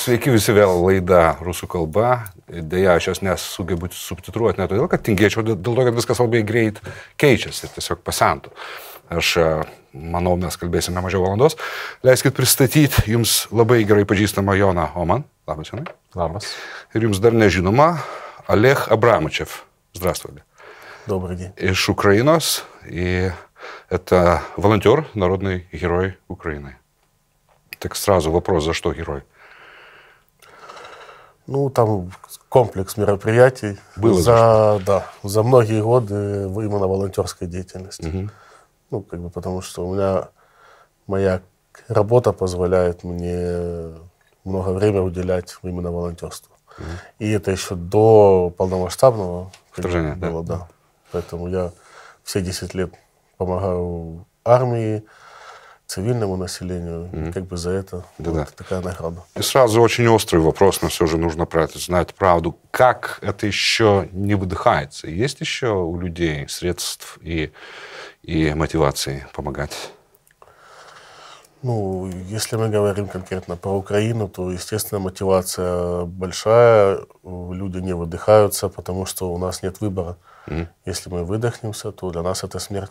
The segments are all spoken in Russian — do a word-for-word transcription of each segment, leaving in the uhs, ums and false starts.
Sveiki visi vėl laida Rusų kalba. Deja, aš jos nesugebu subtitruoti, ne todėl, kad tingėčiau, dėl to, kad viskas labai greit keičiasi ir tiesiog pasentų. Aš manau, mes kalbėsime mažiau valandos. Leiskit pristatyti jums labai gerai pažįstamą Joną Oman. Labas, Jonai. Labas. Ir jums dar nežinoma Олег Абрамычев. Здравствуйте. Добрый день. Из Украиnos. И это волонтер, народный герой Украины. Так сразу вопрос, за что герой? Ну, там комплекс мероприятий. Было за, да, за многие годы именно волонтерской деятельности. Угу. Ну, как бы потому что у меня моя работа позволяет мне много времени уделять именно волонтерству. Угу. И это еще до полномасштабного вторжения было, да. да. Поэтому я все десять лет помогаю армии, цивильному населению, mm-hmm. как бы за это да, вот да. такая награда. И сразу очень острый вопрос, но все же нужно про это знать правду. Как это еще не выдыхается? Есть еще у людей средств и, и мотивации помогать? Ну, если мы говорим конкретно про Украину, то, естественно, мотивация большая. Люди не выдыхаются, потому что у нас нет выбора. Mm-hmm. Если мы выдохнемся, то для нас это смерть.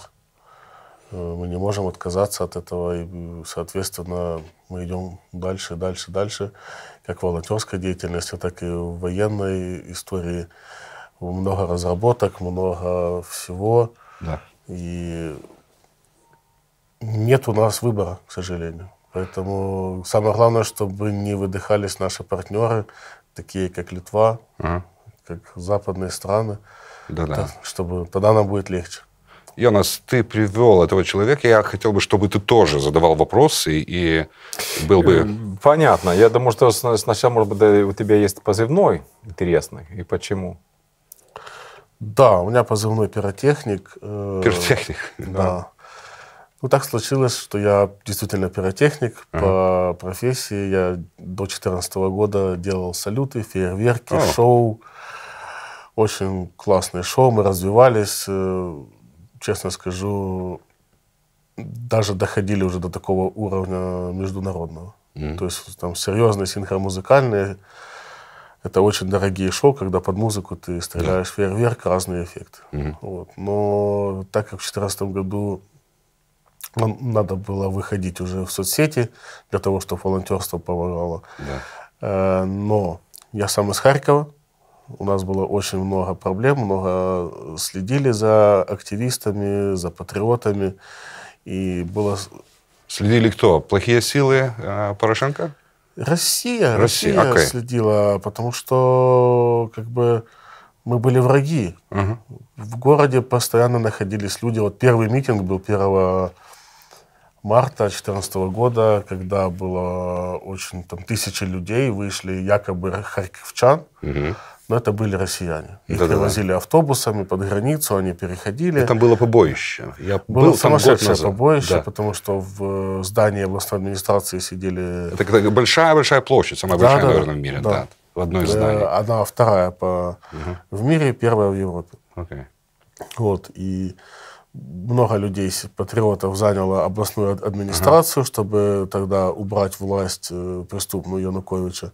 Мы не можем отказаться от этого, и, соответственно, мы идем дальше, дальше, дальше, как в волонтерской деятельности, так и в военной истории. Много разработок, много всего. Да. И нет у нас выбора, к сожалению. Поэтому самое главное, чтобы не выдыхались наши партнеры, такие как Литва, ага. как западные страны, да-да. чтобы тогда нам будет легче. Йонас, ты привел этого человека. Я хотел бы, чтобы ты тоже задавал вопросы и был бы... Понятно. Я думаю, что сначала, может быть, у тебя есть позывной интересный. И почему? Да, у меня позывной пиротехник. Пиротехник? Да. Ну, так случилось, что я действительно пиротехник ага. по профессии. Я до две тысячи четырнадцатого года делал салюты, фейерверки, О. шоу. Очень классные шоу. Мы развивались. Честно скажу, даже доходили уже до такого уровня международного. Mm. То есть там серьезные синхромузыкальные, это очень дорогие шоу, когда под музыку ты стреляешь yeah. фейерверк, разные эффекты. Mm. Вот. Но так как в две тысячи четырнадцатом году нам надо было выходить уже в соцсети для того, чтобы волонтерство помогало. Yeah. Но я сам из Харькова. У нас было очень много проблем, много следили за активистами, за патриотами. И было... Следили кто? Плохие силы э, Порошенко? Россия. Россия, Россия okay. следила, потому что как бы мы были враги. Uh-huh. В городе постоянно находились люди. Вот первый митинг был первого марта две тысячи четырнадцатого года, когда было очень, там, тысячи людей, вышли якобы харьковчан. Uh-huh. Но это были россияне. Их да, привозили да. автобусами под границу, они переходили. Это было побоище. Я было был сумасшедшее побоище, да. потому что в здании областной администрации сидели... Это большая-большая площадь, самая да, большая, да, наверное, в мире. Да. Да, в одной из зданий. Она вторая по... угу. в мире, первая в Европе. Okay. Вот, и много людей, патриотов, заняло областную администрацию, ага. чтобы тогда убрать власть преступную Януковича.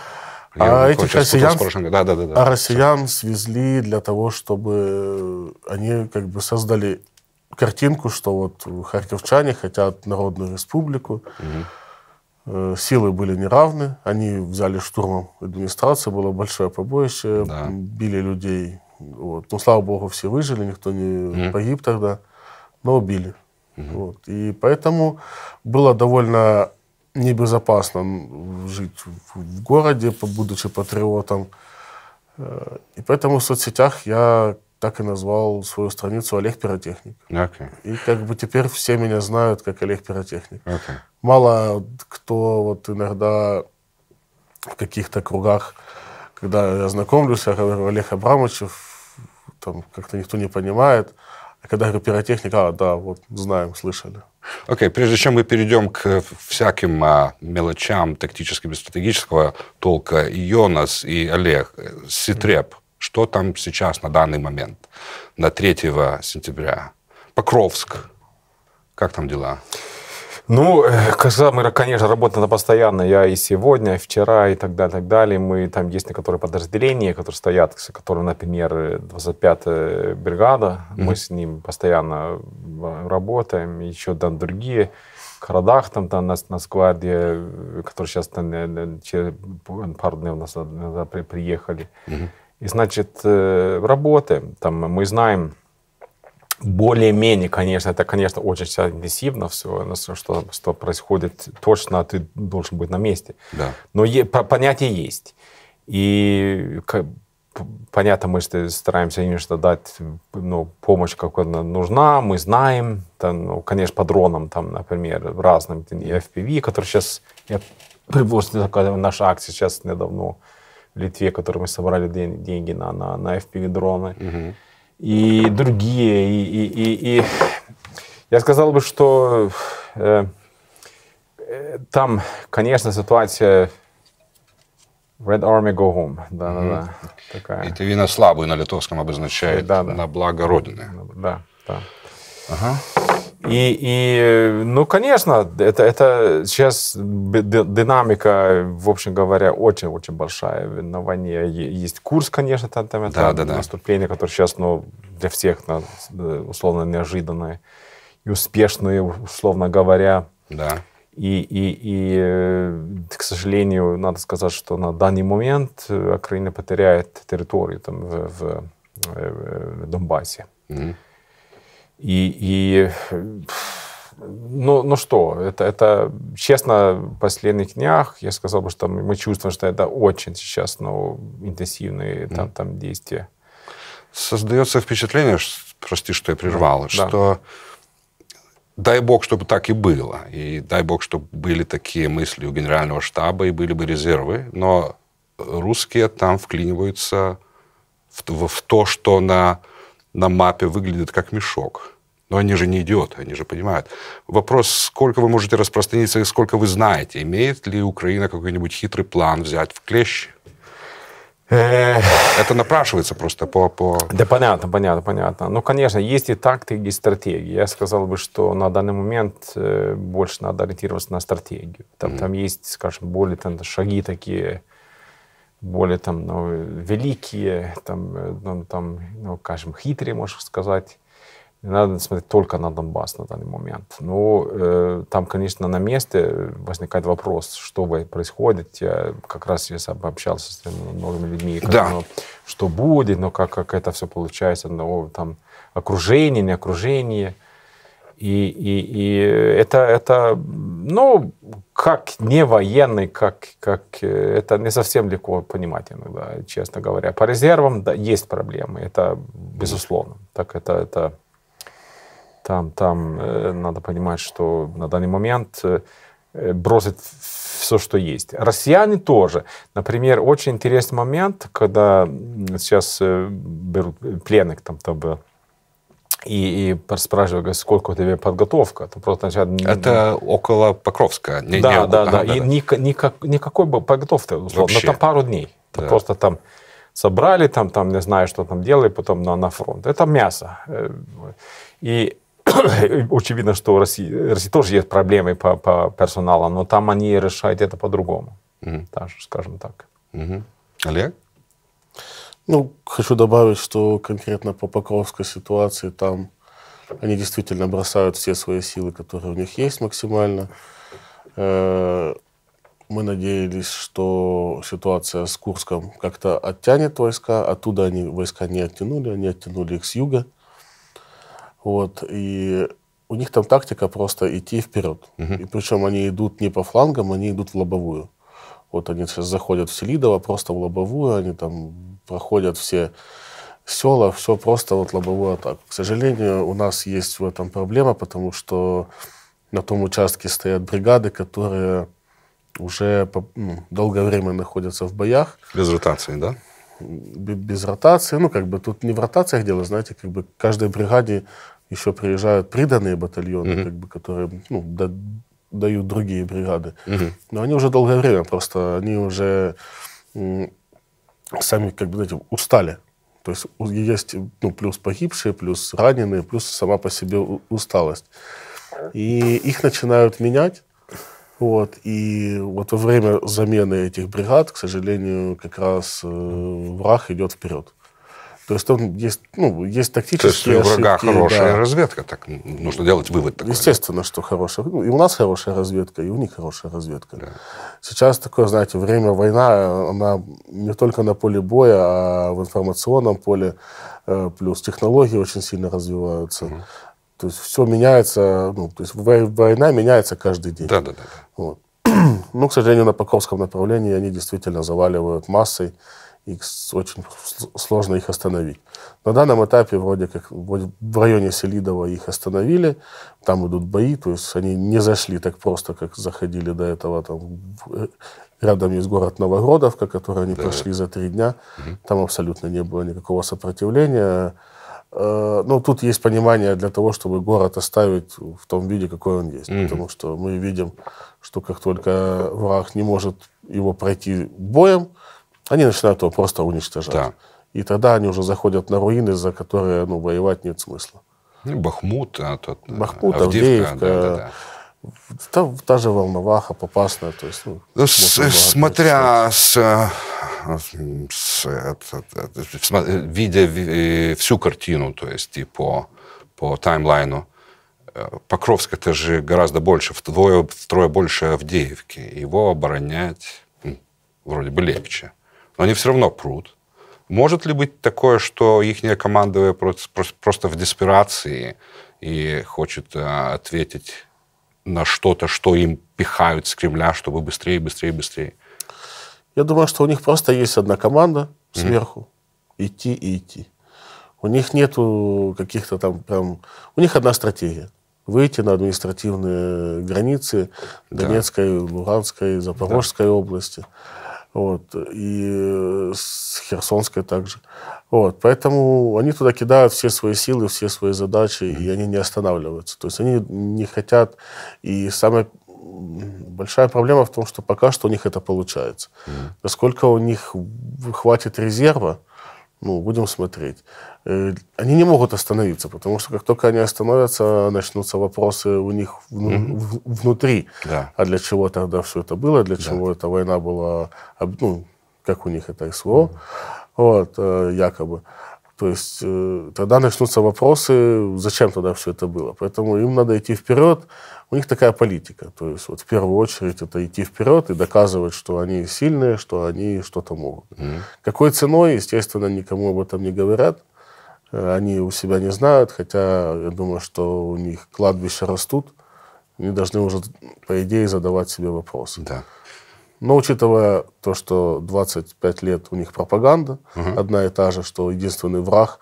А этих россиян, да, да, да, да. а россиян свезли для того, чтобы они как бы создали картинку, что вот харьковчане хотят народную республику. Угу. Силы были неравны. Они взяли штурмом администрацию, было большое побоище, да. били людей. Вот. Ну, слава богу, все выжили, никто не угу. погиб тогда, но убили. Угу. Вот. И поэтому было довольно... небезопасно жить в городе, будучи патриотом. И поэтому в соцсетях я так и назвал свою страницу «Олег Пиротехник». Okay. И как бы теперь все меня знают как Олег Пиротехник. Okay. Мало кто вот иногда в каких-то кругах, когда я знакомлюсь, я говорю «Олег Абрамычев», там как-то никто не понимает. А когда я говорю «Пиротехник», а, да, вот знаем, слышали. Окей, okay, прежде чем мы перейдем к всяким а, мелочам тактического и стратегического толка, и Йонас, и Олег, Ситреп, mm-hmm. что там сейчас на данный момент, на третьего сентября? Покровск, как там дела? Ну, мы, конечно, работаем постоянно. Я и сегодня, и вчера, и так далее, так далее. Мы, там есть некоторые подразделения, которые стоят, которые, например, двадцать пятая бригада. Mm-hmm. Мы с ним постоянно работаем. Еще там другие. В городах там, там нас, нас гвардия, которые сейчас там, через пару дней у нас приехали. Mm-hmm. И, значит, работаем. Там мы знаем, более-менее, конечно, это, конечно, очень интенсивно все, что, что происходит, точно ты должен быть на месте. Да. Но е, понятие есть. И понятно, мы стараемся, конечно, дать, ну, помощь, как она нужна, мы знаем, там, ну, конечно, по дронам, там, например, разным, и эф пи ви, который сейчас, я привоз наша акция сейчас недавно в Литве, которой мы собрали деньги на, на, на эф пи ви-дроны. Угу. И другие, и, и, и, и я сказал бы, что э, э, там, конечно, ситуация Red Army go home, да, mm-hmm. да, да, такая. И ты вина слабую на литовском обозначает, да, да. на благо Родины. Да, да. Ага. И, и, ну, конечно, это, это сейчас динамика, в общем говоря, очень-очень большая на войне. Есть курс, конечно, там, там да, это да, наступление, да. которое сейчас, ну, для всех, условно, неожиданное и успешное, условно говоря. Да. И, и, и, к сожалению, надо сказать, что на данный момент Украина потеряет территорию там, в, в, в Донбассе. Mm-hmm. И, и ну, ну что, это, это, честно, в последних днях я сказал бы, что мы, мы чувствуем, что это очень сейчас, ну, интенсивные там, там действия. Создается впечатление, прости, что я прервал, да. что дай бог, чтобы так и было. И дай бог, чтобы были такие мысли у генерального штаба и были бы резервы. Но русские там вклиниваются в, в, в то, что на... на мапе выглядит как мешок. Но они же не идиоты, они же понимают. Вопрос, сколько вы можете распространиться и сколько вы знаете. Имеет ли Украина какой-нибудь хитрый план взять в клещи? Это напрашивается просто по, по... Да, понятно, понятно, понятно. Ну, конечно, есть и тактики, и стратегии. Я сказал бы, что на данный момент больше надо ориентироваться на стратегию. Там, mm-hmm. там есть, скажем, более там, шаги такие, более там, ну, великие, там, ну, там, ну, скажем, хитрые, можно сказать. Не надо смотреть только на Донбасс на данный момент. Но э, там, конечно, на месте возникает вопрос, что происходит. Я как раз я общался с многими людьми, как, да. ну, что будет, но как, как это все получается, ну, там, окружение, не окружение. И, и, и это, это, ну, как не военный, как, как, это не совсем легко понимать иногда, честно говоря. По резервам, да, есть проблемы, это безусловно. Так это, это там, там э, надо понимать, что на данный момент э, бросить все, что есть. Россияне тоже. Например, очень интересный момент, когда сейчас э, берут пленных, там, там, И, и спрашивают, сколько у тебя подготовка. То просто начинают... Это около Покровска. Не, да, не, да, да, да. И ни, никак, никакой подготовки, условно, но там пару дней. Да. Просто там собрали, там, там не знаю, что там делали, потом на, на фронт. Это мясо. И очевидно, что у России, у России тоже есть проблемы по, по персоналу, но там они решают это по-другому. Угу. Так, скажем так. Угу. Олег? Ну, хочу добавить, что конкретно по Покровской ситуации там они действительно бросают все свои силы, которые у них есть максимально. Мы надеялись, что ситуация с Курском как-то оттянет войска. Оттуда они войска не оттянули, они оттянули их с юга. Вот. И у них там тактика просто идти вперед. Угу. И причем они идут не по флангам, они идут в лобовую. Вот они сейчас заходят в Селидово, просто в лобовую, они там проходят все села, все просто вот лобовую атаку. К сожалению, у нас есть в этом проблема, потому что на том участке стоят бригады, которые уже ну, долгое время находятся в боях. Без ротации, да? Без ротации. Ну, как бы тут не в ротациях дело, знаете, как бы к каждой бригаде еще приезжают приданные батальоны, mm-hmm. как бы, которые ну, да, дают другие бригады. Mm-hmm. Но они уже долгое время, просто они уже м, сами, как бы, знаете, устали. То есть есть ну, плюс погибшие, плюс раненые, плюс сама по себе усталость. и их начинают менять. Вот, и вот во время замены этих бригад, к сожалению, как раз э, враг идет вперед. То есть там есть, ну, есть тактические То есть у врага ошибки, хорошая да. разведка, так нужно делать вывод такой. Естественно, что хорошая. Ну, и у нас хорошая разведка, и у них хорошая разведка. Да. Сейчас такое, знаете, время война, она не только на поле боя, а в информационном поле, э, плюс технологии очень сильно развиваются. Угу. То есть все меняется, ну, то есть война меняется каждый день. Да, да, да. Вот. Ну, к сожалению, на Покровском направлении они действительно заваливают массой, и очень сложно их остановить. На данном этапе вроде как в районе Селидова их остановили, там идут бои, то есть они не зашли так просто, как заходили до этого. Там, рядом есть город Новогродовка, который они да. прошли за три дня, угу. Там абсолютно не было никакого сопротивления. Но тут есть понимание для того, чтобы город оставить в том виде, какой он есть. Mm-hmm. Потому что мы видим, что как только враг не может его пройти боем, они начинают его просто уничтожать. Да. И тогда они уже заходят на руины, за которые ну, воевать нет смысла. Ну, Бахмут, а тот, Бахмут, Авдеевка, Авдеевка да, да, да. Та, та же Волноваха, Попасная. То есть, ну, ну, с, смотря с... С, это, это, видя всю картину, то есть и по, по таймлайну, Покровск это же гораздо больше, вдвое, втрое больше Авдеевки. Его оборонять ну, вроде бы легче. Но они все равно прут. Может ли быть такое, что ихняя командовая просто в деспирации и хочет ответить на что-то, что им пихают с Кремля, чтобы быстрее, быстрее, быстрее? Я думаю, что у них просто есть одна команда сверху. Mm-hmm. Идти и идти. У них нету каких-то там прям... У них одна стратегия. Выйти на административные границы Донецкой, да. Луганской, Запорожской да. области. Вот. И с Херсонской также. Вот. Поэтому они туда кидают все свои силы, все свои задачи, mm-hmm. и они не останавливаются. То есть они не хотят... И самое... Большая проблема в том, что пока что у них это получается. Mm. Насколько у них хватит резерва, ну, будем смотреть. Они не могут остановиться, потому что как только они остановятся, начнутся вопросы у них вну, mm-hmm. внутри. Да. А для чего тогда все это было? Для да. чего эта война была? Ну, как у них это СВО, mm-hmm. вот, якобы. То есть тогда начнутся вопросы, зачем тогда все это было. Поэтому им надо идти вперед. У них такая политика. То есть вот в первую очередь это идти вперед и доказывать, что они сильные, что они что-то могут. Mm-hmm. Какой ценой, естественно, никому об этом не говорят. Они у себя не знают, хотя я думаю, что у них кладбища растут. Они должны уже, по идее, задавать себе вопросы. Да. Но учитывая то, что двадцать пять лет у них пропаганда, угу. одна и та же, что единственный враг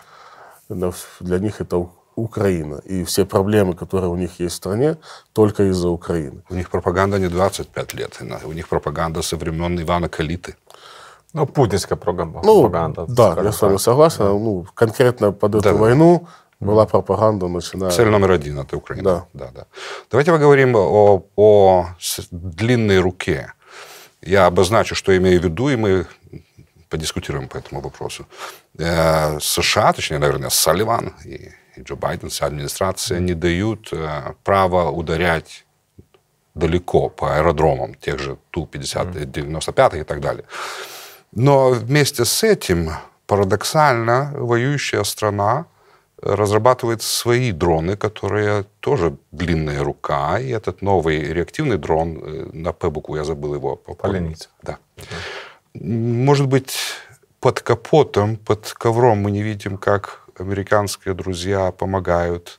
для них это Украина. И все проблемы, которые у них есть в стране, только из-за Украины. У них пропаганда не двадцать пять лет, у них пропаганда со времен Ивана Калиты. Ну, путинская пропаганда. Ну, да, я с вами согласен. Да. Ну, конкретно под эту да, войну да. была пропаганда, начиная... Цель номер один – это Украина. Да. Да, да. Давайте поговорим о, о длинной руке. Я обозначу, что имею в виду, и мы подискутируем по этому вопросу. Э, США, точнее, наверное, Салливан и, и Джо Байден, вся администрация не дают э, права ударять далеко по аэродромам, тех же Ту пятьдесят, девяносто пять и так далее. Но вместе с этим, парадоксально, воюющая страна разрабатывает свои дроны, которые тоже длинная рука. И этот новый реактивный дрон, на П букву, я забыл его. Поляница. Да. Может быть, под капотом, под ковром мы не видим, как американские друзья помогают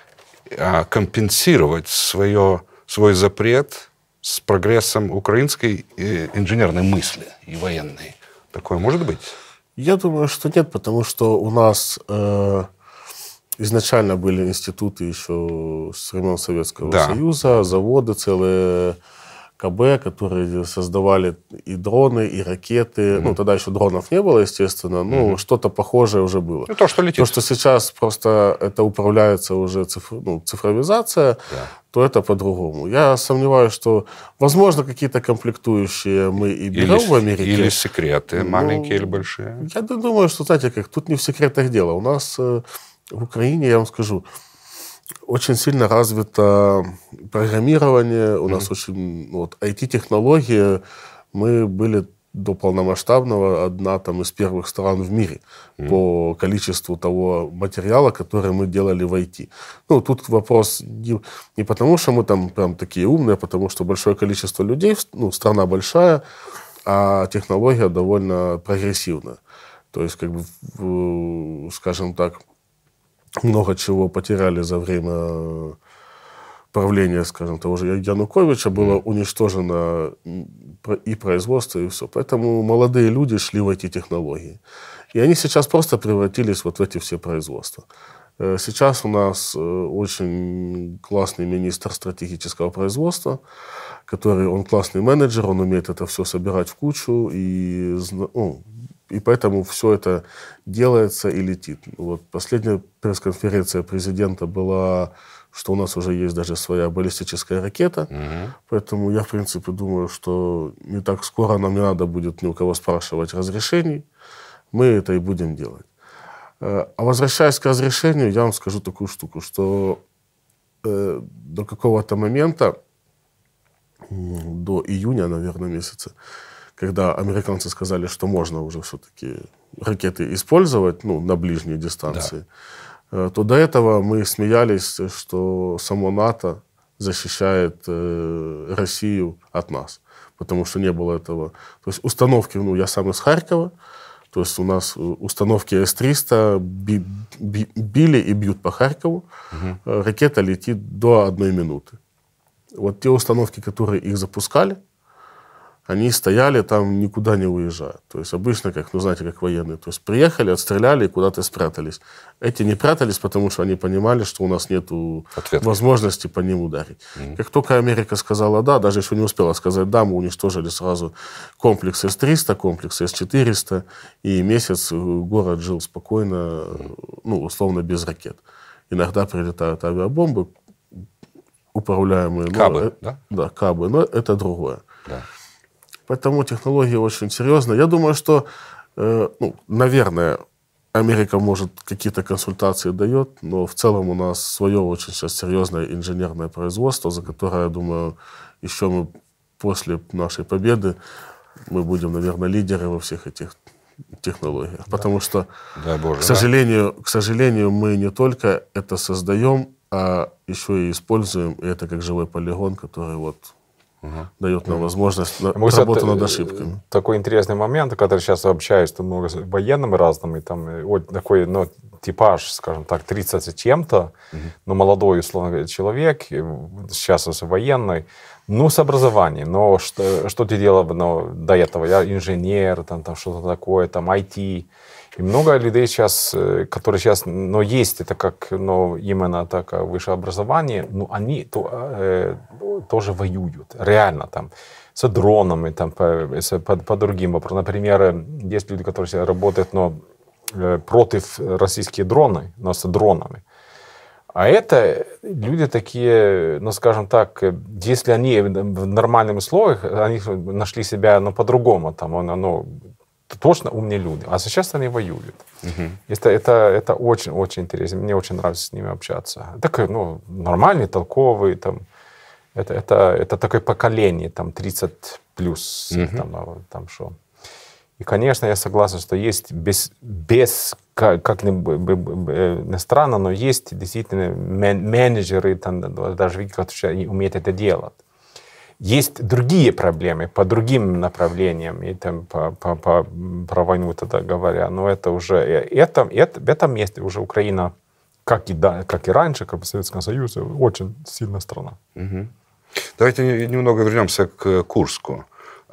компенсировать свое, свой запрет с прогрессом украинской инженерной мысли и военной. Такое может быть? Я думаю, что нет, потому что у нас э, изначально были институты еще с времен Советского да. Союза, заводы целые, КБ, которые создавали и дроны, и ракеты. Mm-hmm. Ну, тогда еще дронов не было, естественно, но mm-hmm. что-то похожее уже было. Ну, то, что летит. То, что сейчас просто это управляется уже цифр, ну, цифровизация, yeah. то это по-другому. Я сомневаюсь, что, возможно, какие-то комплектующие мы и берем или, в Америке. Или секреты, маленькие ну, или большие. Я думаю, что, знаете, как тут не в секретах дело. У нас э, в Украине, я вам скажу, Очень сильно развито программирование. У mm-hmm. нас очень... Вот, ай ти-технологии. Мы были до полномасштабного одна там, из первых стран в мире mm-hmm. по количеству того материала, который мы делали в ай ти. Ну, тут вопрос не, не потому, что мы там прям такие умные, а потому что большое количество людей, ну, страна большая, а технология довольно прогрессивная. То есть, как бы, скажем так, много чего потеряли за время правления, скажем, того же Януковича, было mm. уничтожено и производство, и все. Поэтому молодые люди шли в эти технологии. И они сейчас просто превратились вот в эти все производства. Сейчас у нас очень классный министр стратегического производства, который, он классный менеджер, он умеет это все собирать в кучу, и, ну, и поэтому все это делается и летит. Вот последняя пресс-конференция президента была, что у нас уже есть даже своя баллистическая ракета. Угу. Поэтому я, в принципе, думаю, что не так скоро нам не надо будет ни у кого спрашивать разрешений. Мы это и будем делать. А возвращаясь к разрешению, я вам скажу такую штуку, что э, до какого-то момента, до июня, наверное, месяца, когда американцы сказали, что можно уже все-таки ракеты использовать, ну, на ближней дистанции, да. то до этого мы смеялись, что само НАТО защищает э, Россию от нас, потому что не было этого. То есть установки, ну, я сам из Харькова, то есть у нас установки эс триста би, би, били и бьют по Харькову, угу. ракета летит до одной минуты. Вот те установки, которые их запускали, они стояли там, никуда не уезжая. То есть обычно, как, ну, знаете, как военные. То есть приехали, отстреляли и куда-то спрятались. Эти не прятались, потому что они понимали, что у нас нет возможности по ним ударить. Mm-hmm. Как только Америка сказала «да», даже еще не успела сказать «да», мы уничтожили сразу комплекс эс триста, комплекс эс четыреста, и месяц город жил спокойно, mm-hmm. ну, условно, без ракет. Иногда прилетают авиабомбы, управляемые... Кабы, но, да? Да, кабы, но это другое. Да. Поэтому технология очень серьезная. Я думаю, что, э, ну, наверное, Америка, может, какие-то консультации дает, но в целом у нас свое очень сейчас серьезное инженерное производство, за которое, я думаю, еще мы после нашей победы мы будем, наверное, лидеры во всех этих технологиях. Да. Потому что, Дай Боже, к сожалению, да? к сожалению, мы не только это создаем, а еще и используем, и это как живой полигон, который вот... Угу. дает нам возможность на, работы над ошибками. Такой интересный момент, который сейчас общаюсь много с военными разными, там вот такой, ну, типаж, скажем так, тридцать с чем-то, угу. но молодой, условно говоря, человек, сейчас военный, ну, с образованием, но что, что ты делал ну, до этого? Я инженер, там, там что-то такое, там, ай ти. И много людей сейчас, которые сейчас, но есть это как, но именно так высшее образование, ну, они то, э, тоже воюют, реально там, с дронами, там, по, по, по другим вопросам. Например, есть люди, которые работают, но э, против российские дроны, но с дронами. А это люди такие, ну, скажем так, если они в нормальных условиях, они нашли себя, ну, по-другому, там, ну, точно умные люди. А сейчас они воюют. Uh-huh. Это, это, это очень-очень интересно. Мне очень нравится с ними общаться. Такой, ну, нормальный, толковый. Там, это, это, это такое поколение, там, тридцать плюс. Uh-huh. Там, там, шо. И, конечно, я согласен, что есть без, без как, как ни странно, но есть действительно менеджеры, там, даже которые умеют это делать. Есть другие проблемы по другим направлениям, и там по, по, по, про войну тогда говоря, но это уже, это, это, в этом месте уже Украина, как и, да, как и раньше, как и Советский Союз, очень сильная страна. Угу. Давайте немного вернемся к Курску.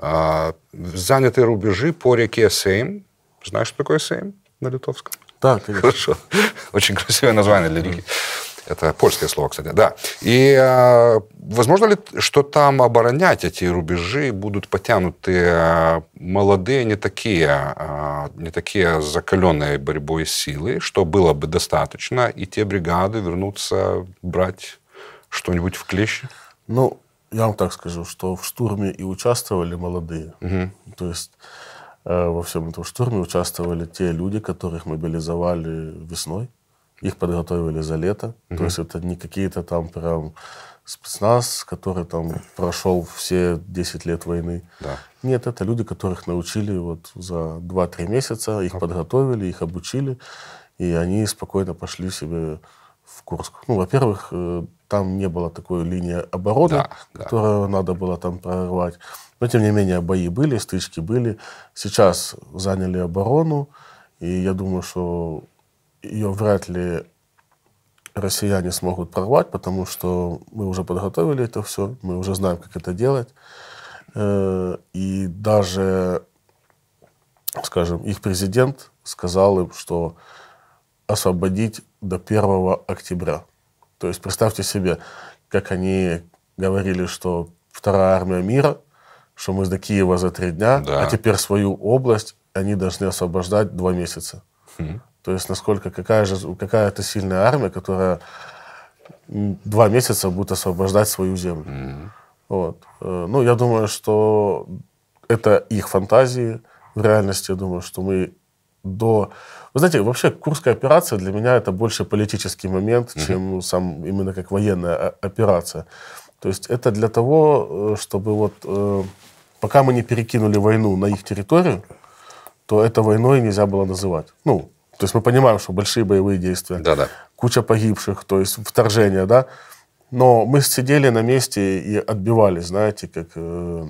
Заняты рубежи по реке Сейм. Знаешь, что такое Сейм на литовском? Да, конечно. Хорошо. Очень красивое название для реки. Это польское слово, кстати, да. И э, возможно ли, что там оборонять эти рубежи будут потянуты э, молодые, не такие, э, не такие закаленные борьбой силы, что было бы достаточно, и те бригады вернутся брать что-нибудь в клещи? Ну, я вам так скажу, что в штурме и участвовали молодые. Угу. То есть э, во всем этом штурме участвовали те люди, которых мобилизовали весной. Их подготовили за лето. Mm-hmm. То есть это не какие-то там прям спецназ, который там прошел все десять лет войны. Да. Нет, это люди, которых научили вот за два-три месяца, их okay. подготовили, их обучили, и они спокойно пошли себе в Курск. Ну, во-первых, там не было такой линии обороны, да, которую да. надо было там прорвать. Но, тем не менее, бои были, стычки были. Сейчас заняли оборону, и я думаю, что ее вряд ли россияне смогут прорвать, потому что мы уже подготовили это все, мы уже знаем, как это делать. И даже, скажем, их президент сказал им, что освободить до первого октября. То есть представьте себе, как они говорили, что вторая армия мира, что мы до Киева за три дня, да. а теперь свою область они должны освобождать два месяца. Хм. То есть насколько, какая же, какая это сильная армия, которая два месяца будет освобождать свою землю. Mm-hmm. Вот. Ну, я думаю, что это их фантазии. В реальности, я думаю, что мы до... Вы знаете, вообще Курская операция для меня это больше политический момент, mm-hmm. чем сам именно как военная операция. То есть это для того, чтобы вот пока мы не перекинули войну на их территорию, то это войной нельзя было называть. Ну, то есть мы понимаем, что большие боевые действия, да-да. куча погибших, то есть вторжение, да. Но мы сидели на месте и отбивались, знаете, как... Э...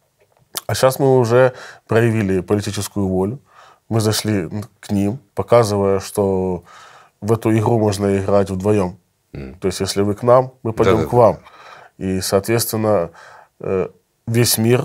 А сейчас мы уже проявили политическую волю. Мы зашли к ним, показывая, что в эту игру можно играть вдвоем. Mm. То есть если вы к нам, мы пойдем да-да. к вам. И, соответственно, э, весь мир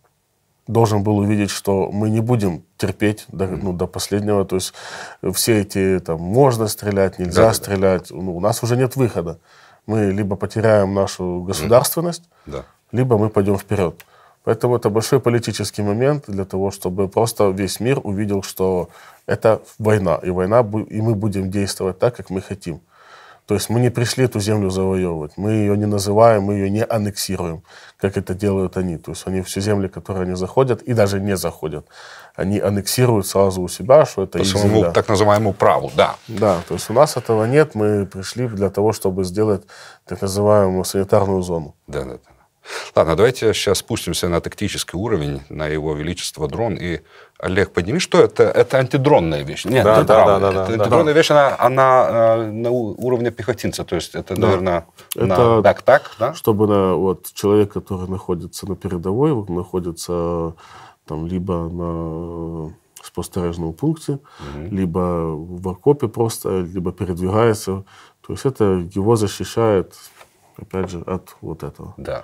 должен был увидеть, что мы не будем терпеть до, ну, до последнего. То есть все эти, там, можно стрелять, нельзя да, стрелять. Да. Ну, у нас уже нет выхода. Мы либо потеряем нашу государственность, да. либо мы пойдем вперед. Поэтому это большой политический момент для того, чтобы просто весь мир увидел, что это война. И война, и мы будем действовать так, как мы хотим. То есть мы не пришли эту землю завоевывать. Мы ее не называем, мы ее не аннексируем, как это делают они. То есть они все земли, которые они заходят, и даже не заходят, они аннексируют сразу у себя, что это по их своему земля. Так называемому праву, да. Да, то есть у нас этого нет. Мы пришли для того, чтобы сделать так называемую санитарную зону. Да, да, да. Ладно, давайте сейчас спустимся на тактический уровень, на его величество дрон. И, Олег, подними, что это? Это антидронная вещь. Нет, да, это да, да, да, это да, антидронная да. вещь, она, она на уровне пехотинца. То есть это, да. наверное, это на так-так, да? Чтобы на, вот, человек, который находится на передовой, находится там, либо на спостережном пункте, угу. либо в окопе просто, либо передвигается. То есть это его защищает, опять же, от вот этого. Да.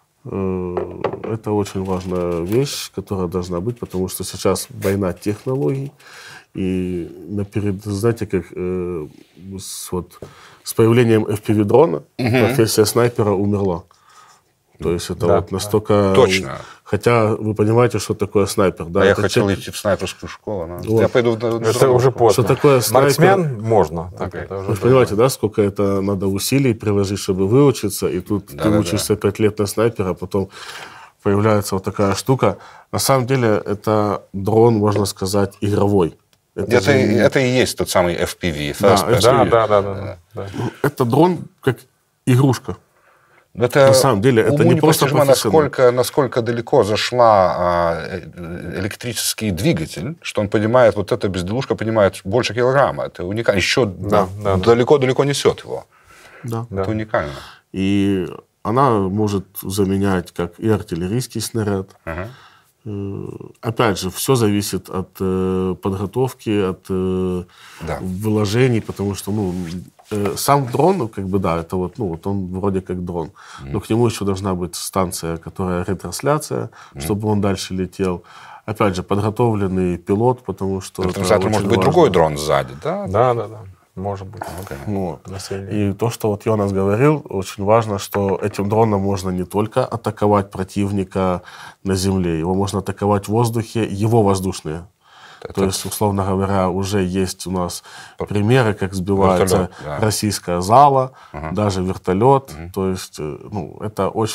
Это очень важная вещь, которая должна быть, потому что сейчас война технологий. И наперед, знаете, как э, с, вот, с появлением эф пи ви-дрона угу. профессия снайпера умерла. То есть это да, вот настолько... Да. Точно. Хотя вы понимаете, что такое снайпер. Да? А я это хотел человек... идти в снайперскую школу. Но... Вот. Я пойду в... Это уже поздно. Что такое снайпер? Марксмен можно. Так, okay. это уже вы понимаете, да, сколько это надо усилий приложить, чтобы выучиться. И тут да, ты да, учишься пять да. лет на снайпера, а потом появляется вот такая штука. На самом деле это дрон, можно сказать, игровой. Это, это, же... это и есть тот самый эф пи ви. Да, да, да, да, да, да. Это дрон как игрушка. Это на самом деле это не просто насколько, насколько далеко зашла а, электрический двигатель, что он понимает, вот эта безделушка понимает больше килограмма. Это уникально. Еще далеко-далеко да, да. несет его. Да. Это да. уникально. И она может заменять как и артиллерийский снаряд. Ага. Опять же, все зависит от э, подготовки, от э, да. вложений, потому что ну, э, сам дрон, как бы да, это вот, ну, вот он вроде как дрон, mm. но к нему еще должна быть станция, которая ретрансляция, mm. чтобы он дальше летел. Опять же, подготовленный пилот, потому что... Ретрансляция может быть другой дрон сзади, да? Да, да, да. Может быть. Okay. Вот. И то, что вот Йонас говорил, очень важно, что этим дроном можно не только атаковать противника на земле, его можно атаковать в воздухе, его воздушные. Это... То есть, условно говоря, уже есть у нас примеры, как сбивается вертолет, да. российская зала, ага. даже вертолет. Угу. То есть, ну, это очень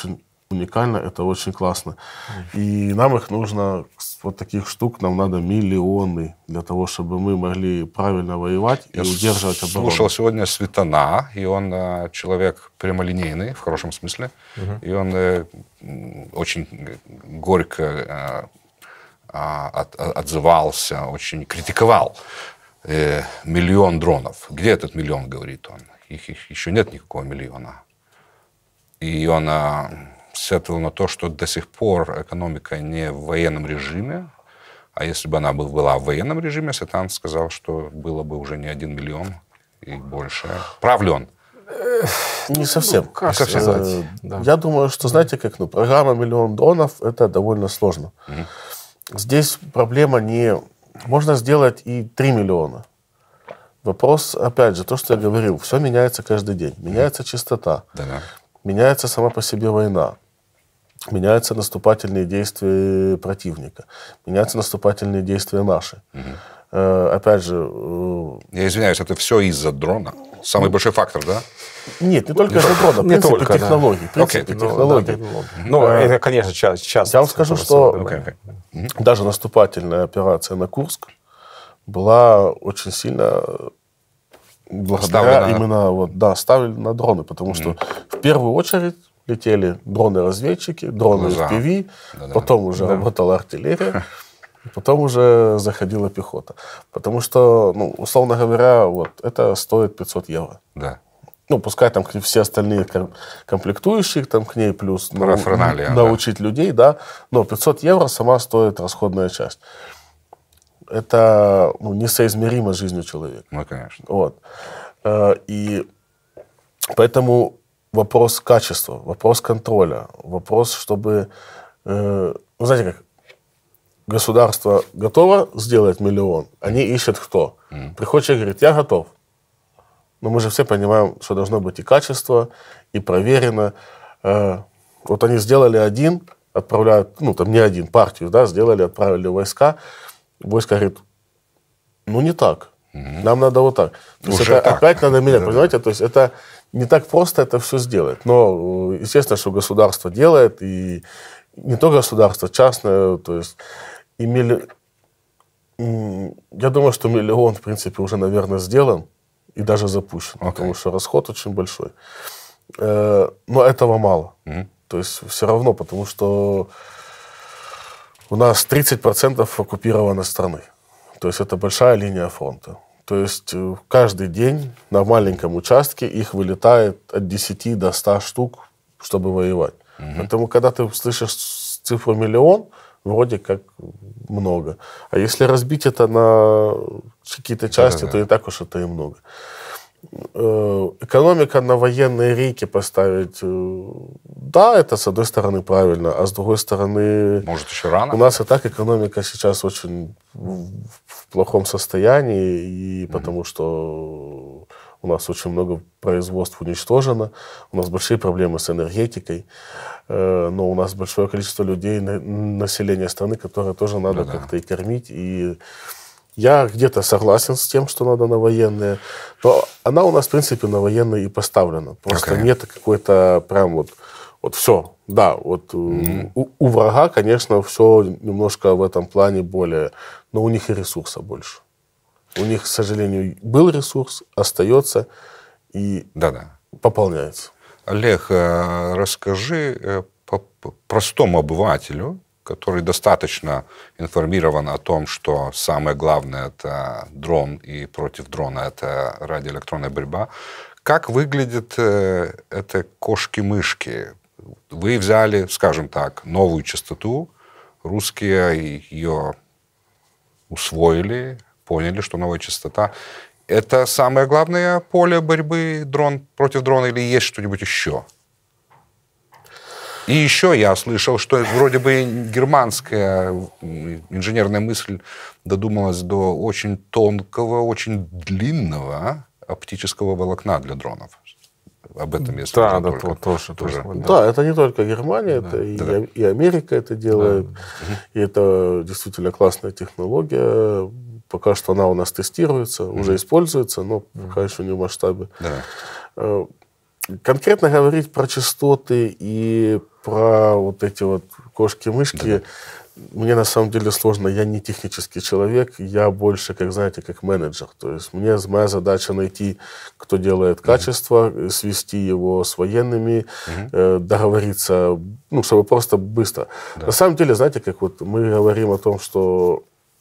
уникально, это очень классно. И нам их нужно, вот таких штук нам надо миллионы для того, чтобы мы могли правильно воевать и Я удерживать оборону. Слушал сегодня Светана, и он э, человек прямолинейный, в хорошем смысле, угу. и он э, очень горько э, от, отзывался, очень критиковал э, миллион дронов. Где этот миллион, говорит он? Их, их еще нет никакого миллиона. И он э, сетовал на то, что до сих пор экономика не в военном режиме, а если бы она была в военном режиме, Светан сказал, что было бы уже не один миллион и больше. Прав ли он? Не совсем. Ну, как совсем. Э, да. Я думаю, что, знаете, как, ну, программа «Миллион дронов» — это довольно сложно. Угу. Здесь проблема не... Можно сделать и три миллиона. Вопрос, опять же, то, что я говорил, все меняется каждый день. Меняется частота, Да-да. меняется сама по себе война, меняются наступательные действия противника, меняются наступательные действия наши. Угу. Э, опять же... Э, я извиняюсь, это все из-за дрона? Самый ну, большой фактор, да? Нет, не только из-за дрона, в принципе, только, технологий. Да. В принципе, okay, технологий. Ну, да, ну э, это, конечно, сейчас... сейчас я вам скажу, что okay, okay. даже наступательная операция на Курск была очень сильно благодаря ставлена. именно вот, да, ставили на дроны, потому mm-hmm. что в первую очередь летели дроны-разведчики, дроны эф пи ви, да, потом да. уже да. работала артиллерия, потом уже заходила пехота. Потому что, ну, условно говоря, вот, это стоит пятьсот евро. Да. Ну, пускай там все остальные комплектующие там к ней плюс нау- научить да. людей, да, но пятьсот евро сама стоит расходная часть. Это, ну, несоизмеримо с жизнью человека. Ну, конечно. Вот. И поэтому вопрос качества, вопрос контроля, вопрос, чтобы... Э, ну, знаете как, государство готово сделать миллион, они ищут кто? Mm. Приходит человек и говорит, я готов. Но мы же все понимаем, что должно быть и качество, и проверено. Э, вот они сделали один, отправляют, ну, там не один, партию, да, сделали, отправили войска. Войска говорит, ну, не так. Mm-hmm. Нам надо вот так. То есть это так. Опять надо менять, да, понимаете? Да. То есть это не так просто это все сделать. Но, естественно, что государство делает, и не то государство, частное, то есть и милли... я думаю, что миллион, в принципе, уже, наверное, сделан и даже запущен, okay. потому что расход очень большой. Но этого мало. Mm-hmm. То есть все равно, потому что у нас тридцать процентов оккупировано страны. То есть это большая линия фронта. То есть каждый день на маленьком участке их вылетает от десяти до ста штук, чтобы воевать. Угу. Поэтому, когда ты слышишь цифру миллион, вроде как много. А если разбить это на какие-то части, да, да, то не так уж это и много. Экономика на военные рейки поставить, да, это с одной стороны правильно, а с другой стороны... Может, еще рано? У нас и так экономика сейчас очень в плохом состоянии, и mm-hmm. потому что у нас очень много производств уничтожено, у нас большие проблемы с энергетикой, но у нас большое количество людей, населения страны, которое тоже надо да, как-то да. и кормить, и... Я где-то согласен с тем, что надо на военные, но она у нас, в принципе, на военные и поставлена. Просто okay. нет какой-то прям вот, вот все. Да, вот mm-hmm. у, у врага, конечно, все немножко в этом плане более, но у них и ресурса больше. У них, к сожалению, был ресурс, остается и Да-да. пополняется. Олег, расскажи простому обывателю, который достаточно информирован о том, что самое главное – это дрон, и против дрона – это радиоэлектронная борьба. Как выглядят э, это кошки-мышки? Вы взяли, скажем так, новую частоту, русские ее усвоили, поняли, что новая частота. Это самое главное поле борьбы дрон против дрона или есть что-нибудь еще? И еще я слышал, что вроде бы германская инженерная мысль додумалась до очень тонкого, очень длинного оптического волокна для дронов. Об этом, если да, да, только, тоже, тоже. Да. да, это не только Германия, да, это да. и, и Америка это делает. Да. И это действительно классная технология. Пока что она у нас тестируется, mm-hmm. уже используется, но mm-hmm. пока еще не в масштабе. Да. конкретно говорить про частоты и про вот эти вот кошки-мышки, да. Мне на самом деле сложно. Я не технический человек, я больше, как знаете, как менеджер. То есть мне, моя задача найти, кто делает качество, mm-hmm. свести его с военными, mm-hmm. э, договориться, ну, чтобы просто быстро. Да. На самом деле, знаете, как вот мы говорим о том, что,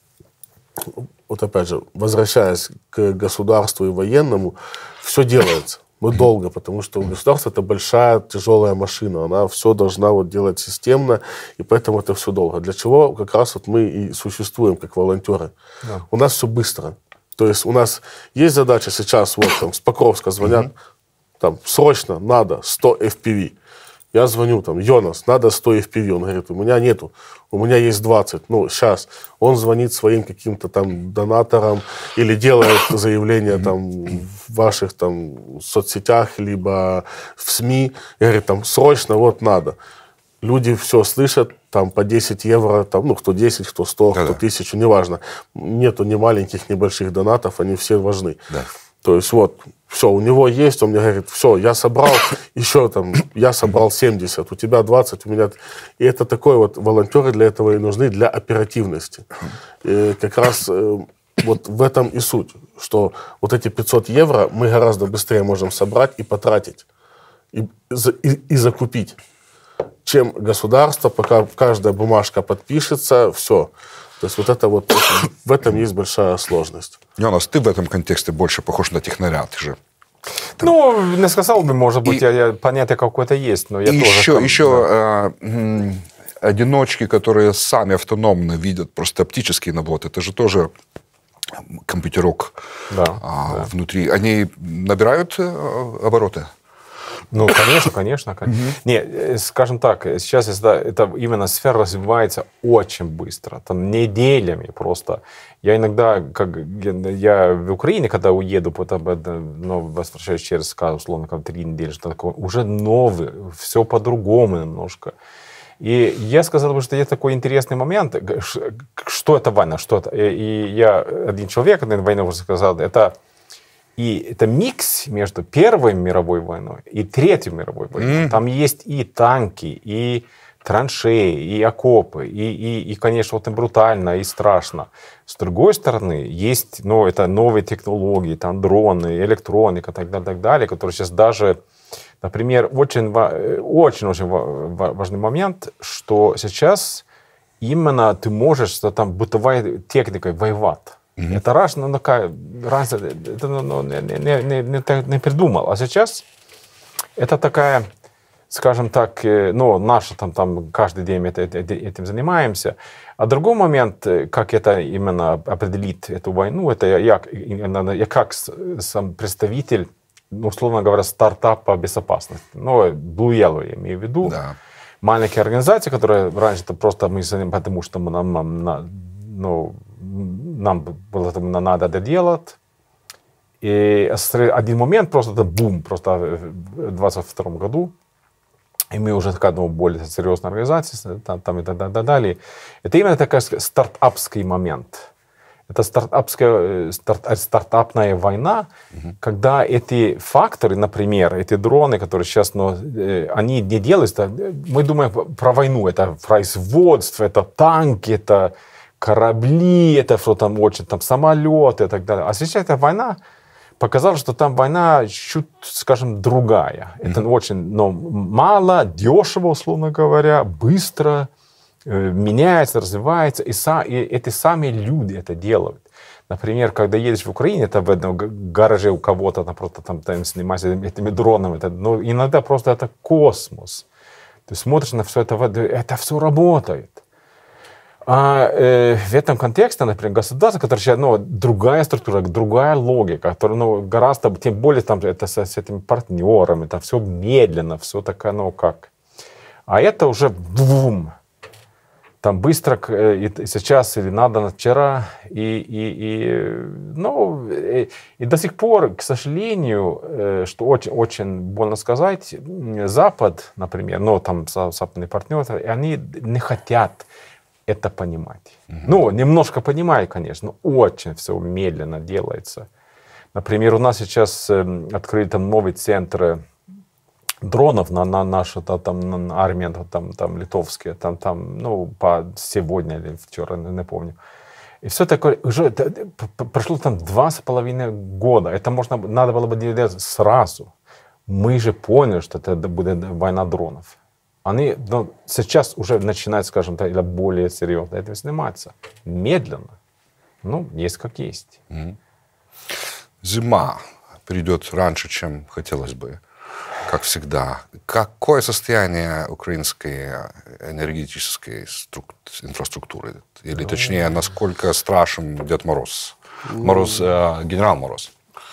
вот опять же, возвращаясь к государству и военному, все делается. Но долго, потому что у государства это большая тяжелая машина, она все должна вот делать системно, и поэтому это все долго. Для чего как раз вот мы и существуем как волонтеры. Да. У нас все быстро. То есть у нас есть задача сейчас, вот там с Покровска звонят, mm-hmm. там срочно надо сто эф пи ви. Я звоню, там, Йонас, надо сто эф пи ви. Он говорит, у меня нету, у меня есть двадцать. Ну, сейчас. Он звонит своим каким-то там донаторам или делает заявление там в ваших там соцсетях, либо в СМИ. И говорит, там, срочно вот надо. Люди все слышат, там, по десять евро, там, ну, кто десять, кто сто, да-да. кто тысячу, неважно. Нету ни маленьких, ни больших донатов, они все важны. Да. То есть вот, все, у него есть, он мне говорит, все, я собрал еще там, я собрал семьдесят, у тебя двадцать, у меня... И это такой вот, волонтеры для этого и нужны, для оперативности. И как раз э, вот в этом и суть, что вот эти пятьсот евро мы гораздо быстрее можем собрать и потратить, и, и, и закупить, чем государство, пока каждая бумажка подпишется, все. То есть вот это вот, в этом есть большая сложность. Йонас, ты в этом контексте больше похож на технаря, ты же... Там... Ну, не сказал бы, может быть, и... я, я, понятие какое-то есть, но я и тоже... Еще, там, еще да. э, одиночки, которые сами автономно видят просто оптический навод, это же тоже компьютерок да, а, да. внутри. Они набирают э, обороты? Ну, конечно, конечно. конечно. Mm-hmm. Не, скажем так, сейчас это, это именно сфера развивается очень быстро, там неделями просто. Я иногда, как я в Украине, когда уеду, потом, ну, возвращаюсь через, условно, как три недели, что такое, уже новый, все по-другому немножко. И я сказал бы, что есть такой интересный момент, что это война, что это. И я, один человек, один войну уже сказал, это... И это микс между Первой мировой войной и Третьей мировой войной. Mm. Там есть и танки, и траншеи, и окопы, и, и, и, конечно, вот и брутально, и страшно. С другой стороны, есть, ну, это новые технологии, там дроны, электроника, так далее, так далее, которые сейчас даже, например, очень-очень важный момент, что сейчас именно ты можешь что там бытовой техникой воевать. Mm-hmm. Это раз, ну, такая, раз, это ну, не, не, не, не, не придумал. А сейчас это такая, скажем так, ну, наша там, там каждый день это, это, этим занимаемся. А другой момент, как это именно определить эту войну, это я, я, я как сам представитель, ну, условно говоря, стартапа безопасности. Ну, Blue Yellow я имею в виду. Да. Маленькая организация, которая раньше это просто мы занимаемся, потому что мы, нам, нам, ну, нам было это надо это делать. И один момент, просто это бум, просто в двадцать втором году. И мы уже такая, ну, более серьезная организация, там, там и так далее. Это именно такой стартапский момент. Это стартапская, старт, стартапная война, угу. когда эти факторы, например, эти дроны, которые сейчас, ну, они не делаются, мы думаем про войну, это производство, это танки, это корабли, это что там очень, там самолеты и так далее. А сейчас эта война показала, что там война чуть, скажем, другая. Mm-hmm. Это очень, ну, мало, дешево, условно говоря, быстро э, меняется, развивается, и, са, и эти сами люди это делают. Например, когда едешь в Украине, это в одном гараже у кого-то, там просто там, там снимаешься этими дронами, это, ну, иногда просто это космос. Ты смотришь на все это, это все работает. А э, в этом контексте, например, государство, которое сейчас, ну, другая структура, другая логика, которая, ну, гораздо, тем более там это с, с этими партнерами, там все медленно, все такое, ну, как. А это уже бум. Там быстро, и, и сейчас, или надо вчера, и, и, и, ну, и, и до сих пор, к сожалению, что очень, очень больно сказать, Запад, например, ну, там западные партнеры, они не хотят это понимать. Mm-hmm. Ну, немножко понимаю, конечно, но очень все медленно делается. Например, у нас сейчас э, открыли там новый центр дронов на, на нашу та, там, на армию, там, там, литовские, там, там, ну, по сегодня или вчера, не, не помню. И все такое, уже прошло там два с половиной года. Это можно, надо было бы делать сразу. Мы же поняли, что это будет война дронов. Они, ну, сейчас уже начинают, скажем так, более серьезно этим заниматься. Медленно. Ну, есть как есть. Mm-hmm. Зима придет раньше, чем хотелось бы, как всегда. Какое состояние украинской энергетической инфраструктуры? Или, точнее, насколько страшен Дед Мороз? Мороз, э, генерал Мороз.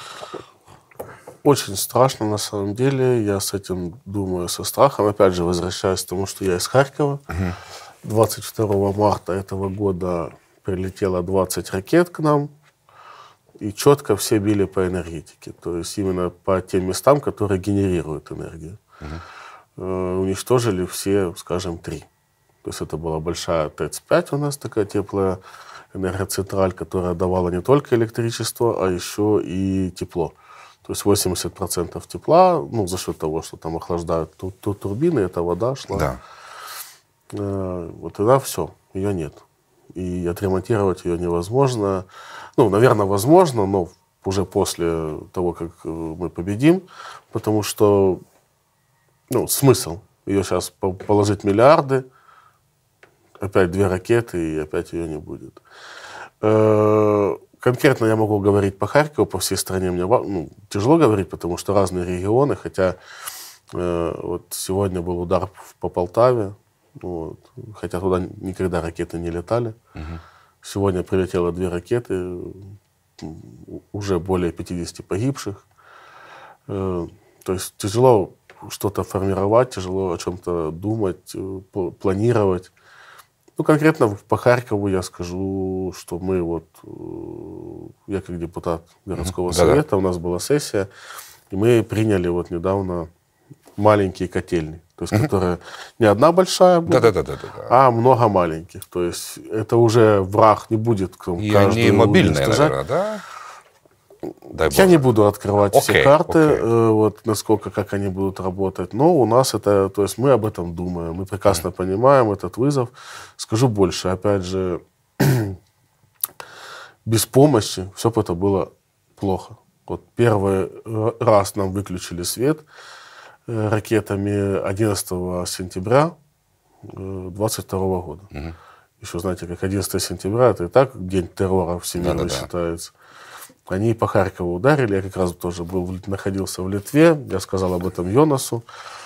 Очень страшно, на самом деле. Я с этим думаю со страхом. Опять же, возвращаюсь к тому, что я из Харькова. Uh-huh. двадцать второго марта этого года прилетело двадцать ракет к нам. И четко все били по энергетике. То есть именно по тем местам, которые генерируют энергию. Uh-huh. Э, уничтожили все, скажем, три. То есть это была большая ТЭЦ пять у нас, такая теплая энергоцентраль, которая давала не только электричество, а еще и тепло. То есть восемьдесят процентов тепла, ну, за счет того, что там охлаждают ту, ту турбины, эта вода шла. Да. Э, вот тогда все, ее нет. И отремонтировать ее невозможно. Ну, наверное, возможно, но уже после того, как мы победим, потому что, ну, смысл ее сейчас положить миллиарды, опять две ракеты, и опять ее не будет. Э, Конкретно я могу говорить по Харькову, по всей стране мне, ну, тяжело говорить, потому что разные регионы, хотя э, вот сегодня был удар по Полтаве, вот, хотя туда никогда ракеты не летали. Угу. Сегодня прилетело две ракеты, уже более пятидесяти погибших. Э, то есть тяжело что-то формировать, тяжело о чем-то думать, планировать. Ну, конкретно по Харькову я скажу, что мы вот, я как депутат городского mm-hmm. совета, да-да. У нас была сессия, и мы приняли вот недавно маленькие котельни, то есть, mm-hmm. которые не одна большая будет, да-да-да-да-да. а много маленьких. То есть это уже враг не будет и они мобильные, наверное, да? Дай Я Боже. Не буду открывать okay, все карты, okay. вот, насколько, как они будут работать, но у нас это, то есть мы об этом думаем, мы прекрасно mm. понимаем этот вызов. Скажу больше, опять же, без помощи все бы это было плохо. Вот первый раз нам выключили свет ракетами одиннадцатого сентября двадцать второго года. Mm. Еще, знаете, как одиннадцатого сентября, это и так день террора всемирно да, считается. Они по Харькову ударили, я как раз тоже был, находился в Литве, я сказал об этом Йонасу.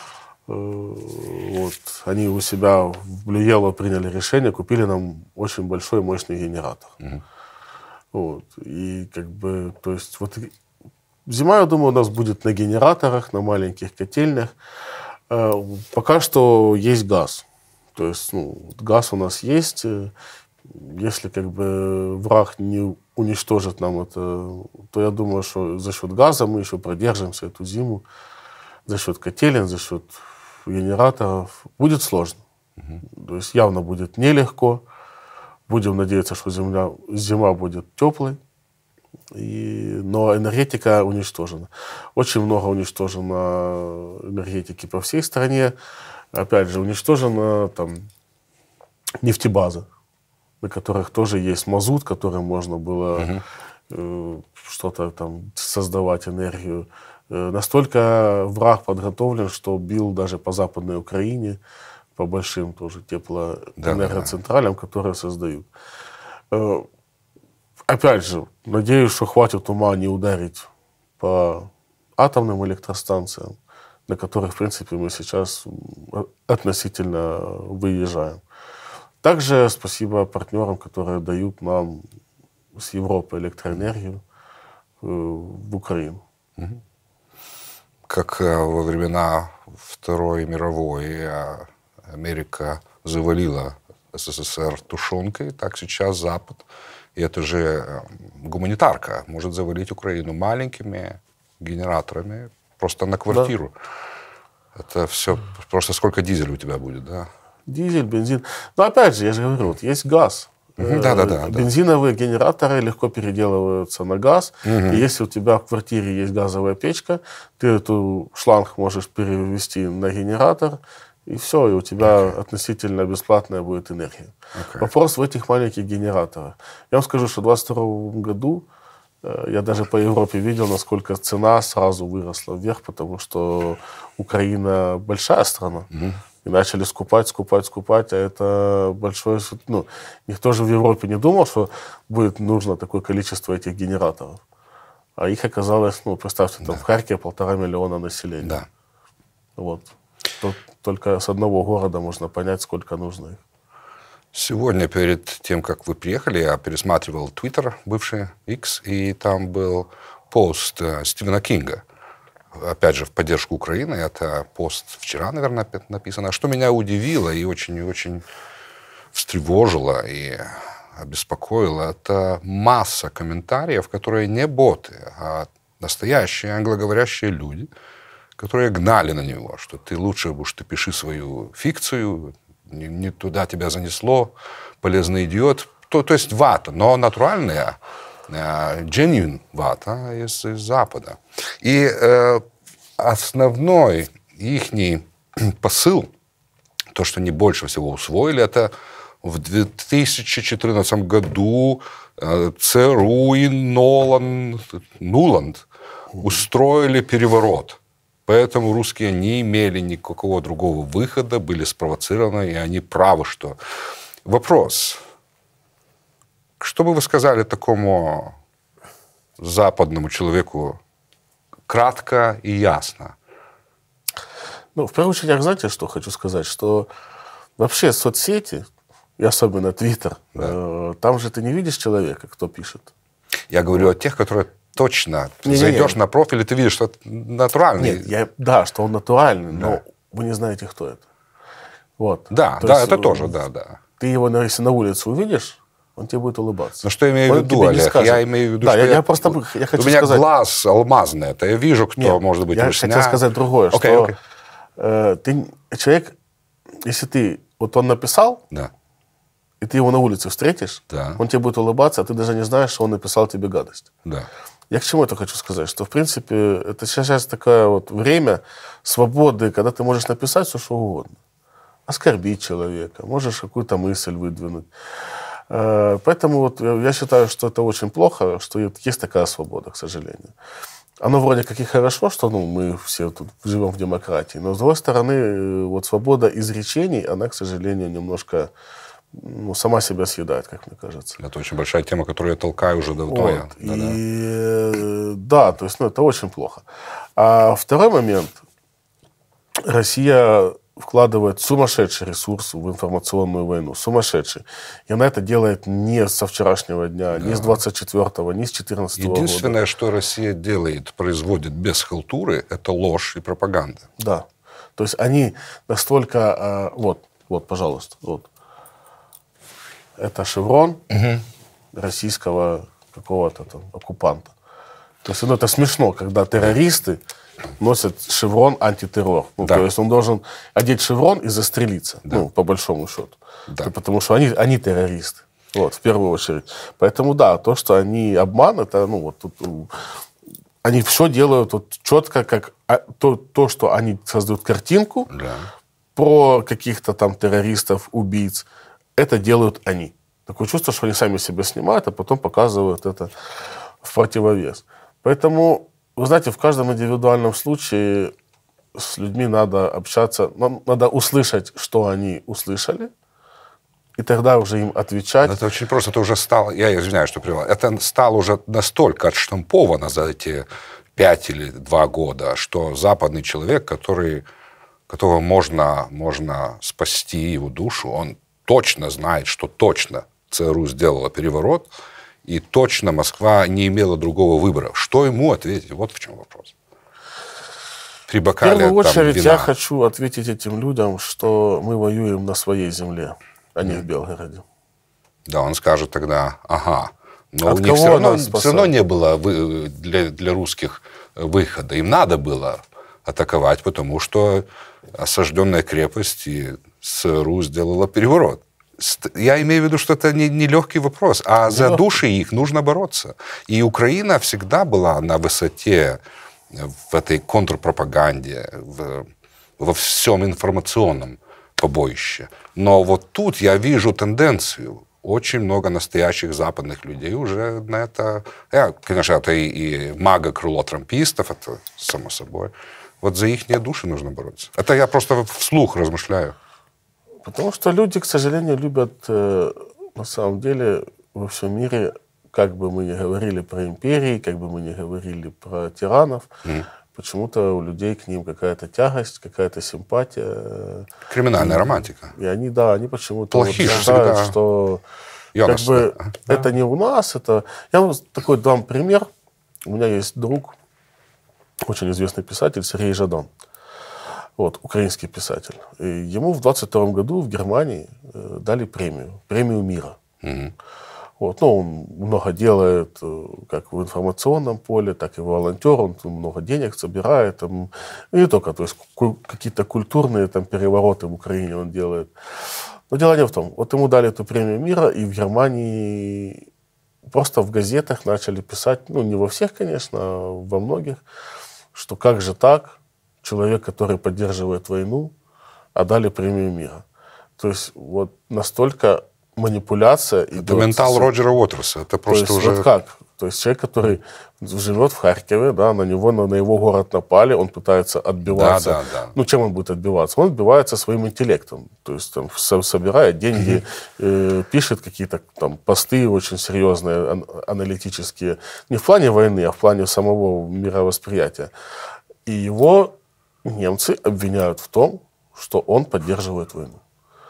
Вот. Они у себя в Блюело приняли решение, купили нам очень большой мощный генератор. Mm-hmm. Вот. И как бы, то есть, вот зима, я думаю, у нас будет на генераторах, на маленьких котельнях. Пока что есть газ. То есть, ну, газ у нас есть. Если как бы враг не уничтожит нам это, то я думаю, что за счет газа мы еще продержимся эту зиму. За счет котелен, за счет генераторов. Будет сложно. Угу. То есть явно будет нелегко. Будем надеяться, что земля, зима будет теплой. И, но энергетика уничтожена. Очень много уничтожено энергетики по всей стране. Опять же, уничтожена там нефтебаза, на которых тоже есть мазут, которым можно было uh-huh. э, что-то там создавать, энергию. Э, настолько враг подготовлен, что бил даже по Западной Украине, по большим тоже теплоэнергоцентралям, да, да, да. которые создают. Э, опять же, надеюсь, что хватит ума не ударить по атомным электростанциям, на которых, в принципе, мы сейчас относительно выезжаем. Также спасибо партнерам, которые дают нам с Европы электроэнергию э, в Украину. Как э, во времена Второй мировой Америка завалила СССР тушенкой, так сейчас Запад, и это же гуманитарка, может завалить Украину маленькими генераторами просто на квартиру. Да. Это все, просто сколько дизеля у тебя будет, да? Дизель, бензин. Но опять же, я же говорю, вот есть газ. Угу, да, да, да, бензиновые да. генераторы легко переделываются на газ. Угу. И если у тебя в квартире есть газовая печка, ты эту шланг можешь перевести на генератор, и все, и у тебя okay. относительно бесплатная будет энергия. Okay. Вопрос в этих маленьких генераторах. Я вам скажу, что в двадцать втором году я даже по Европе видел, насколько цена сразу выросла вверх, потому что Украина большая страна. Mm-hmm. И начали скупать, скупать, скупать, а это большое... Ну, никто же в Европе не думал, что будет нужно такое количество этих генераторов. А их оказалось, ну, представьте, там да. в Харькове полтора миллиона населения. Да. Вот. Тут только с одного города можно понять, сколько нужно их. Сегодня, перед тем, как вы приехали, я пересматривал Twitter, бывший X, и там был пост Стивена Кинга. Опять же, в поддержку Украины. Это пост вчера, наверное, написано. Что меня удивило и очень-очень встревожило и обеспокоило, это масса комментариев, которые не боты, а настоящие англоговорящие люди, которые гнали на него, что ты лучше уж ты пиши свою фикцию, не, не туда тебя занесло, полезный идиот. То, то есть вата, но натуральная, э, genuine вата из, из Запада. И э, основной ихний посыл, то, что они больше всего усвоили, это в две тысячи четырнадцатом году э, ЦРУ и Нолан, Нуланд устроили переворот. Поэтому русские не имели никакого другого выхода, были спровоцированы, и они правы, что... Вопрос. Что бы вы сказали такому западному человеку кратко и ясно? Ну, в первую очередь, я, знаете, что хочу сказать? Что вообще соцсети, и особенно Твиттер, да. э, там же ты не видишь человека, кто пишет. Я говорю о тех, которые... Точно. Ты не, зайдешь не, не. на профиль, и ты видишь, что это натуральный. Нет, я, да, что он натуральный, да. но вы не знаете, кто это. Вот. Да, То да, есть, это тоже, да, да. Ты его, если на улице увидишь, он тебе будет улыбаться. Ну, что я имею в виду, Олег? Я имею в виду, да, что я, я, я просто я хочу у меня сказать... глаз алмазный, это я вижу, кто Нет, может быть я русня. хотел сказать другое, okay, что okay. Э, ты, человек, если ты, вот он написал, да. и ты его на улице встретишь, да. он тебе будет улыбаться, а ты даже не знаешь, что он написал тебе гадость. Да. Я к чему это хочу сказать? Что, в принципе, это сейчас такое вот время свободы, когда ты можешь написать все, что угодно. Оскорбить человека, можешь какую-то мысль выдвинуть. Поэтому вот я считаю, что это очень плохо, что есть такая свобода, к сожалению. Оно вроде как и хорошо, что ну, мы все тут живем в демократии, но, с другой стороны, вот свобода изречений, она, к сожалению, немножко... Ну, сама себя съедает, как мне кажется. Это очень большая тема, которую я толкаю уже давно. Вот. Я. И, да, то есть, ну, это очень плохо. А второй момент. Россия вкладывает сумасшедший ресурс в информационную войну. Сумасшедший. И она это делает не со вчерашнего дня, да. ни с двадцать четвёртого, ни с четырнадцатого года. Единственное, что Россия делает, производит без халтуры, это ложь и пропаганда. Да. То есть они настолько... Вот, вот, пожалуйста, вот. Это шеврон угу. российского какого-то там оккупанта. То есть ну, это смешно, когда террористы носят шеврон антитеррор. Ну, да. То есть он должен одеть шеврон и застрелиться, да. ну, по большому счету. Да. Потому что они, они террористы, вот, в первую очередь. Поэтому да, то, что они обман, это, ну, вот тут, они все делают вот, четко, как то, то, что они создают картинку да. про каких-то там террористов, убийц. Это делают они. Такое чувство, что они сами себя снимают, а потом показывают это в противовес. Поэтому, вы знаете, в каждом индивидуальном случае с людьми надо общаться, надо услышать, что они услышали, и тогда уже им отвечать. Это очень просто. Это уже стало, я извиняюсь, что привел, это стало уже настолько отштамповано за эти пять или два года, что западный человек, который, которого можно, можно спасти его душу, он точно знает, что точно ЦРУ сделала переворот, и точно Москва не имела другого выбора. Что ему ответить? Вот в чем вопрос. При бокале, в первую очередь там, вина. Я хочу ответить этим людям, что мы воюем на своей земле, а не mm. в Белгороде. Да, он скажет тогда, ага. Но От у них все равно, все равно не было для, для русских выхода. Им надо было атаковать, потому что осажденная крепость и ЦРУ сделала переворот. я имею в виду, что это не, не легкий вопрос, а за души их нужно бороться. И Украина всегда была на высоте в этой контрпропаганде, в, во всем информационном побоище. Но вот тут я вижу тенденцию. Очень много настоящих западных людей уже на это... Я, конечно, это и, и мага-крыло трампистов, это само собой. Вот за их души нужно бороться. Это я просто вслух размышляю. Потому что люди, к сожалению, любят, э, на самом деле, во всем мире, как бы мы ни говорили про империи, как бы мы ни говорили про тиранов, mm. почему-то у людей к ним какая-то тягость, какая-то симпатия. Криминальная и, романтика. И они, да, они почему-то вот считают, всегда... что как бы, да. это не у нас, это... Я вам такой дам пример. У меня есть друг, очень известный писатель, Сергей Жадан. Вот, украинский писатель. И ему в двадцать втором году в Германии э, дали премию, премию мира. Mm-hmm. Вот, ну, он много делает э, как в информационном поле, так и волонтер, он много денег собирает. Там, и не только, то есть ку- какие-то культурные там, перевороты в Украине он делает. Но дело не в том. Вот ему дали эту премию мира, и в Германии просто в газетах начали писать, ну, не во всех, конечно, а во многих, что как же так, человек, который поддерживает войну, а дали премию мира. То есть вот настолько манипуляция идет. Это ментал Роджера Уотерса. Это просто то есть, уже... Вот как? То есть человек, который живет в Харькове, да, на него, на, на его город напали, он пытается отбиваться. Да, да, да. Ну, чем он будет отбиваться? Он отбивается своим интеллектом. То есть там, со, собирает деньги, э, пишет какие-то там посты очень серьезные, ан- аналитические. Не в плане войны, а в плане самого мировосприятия. И его немцы обвиняют в том, что он поддерживает войну.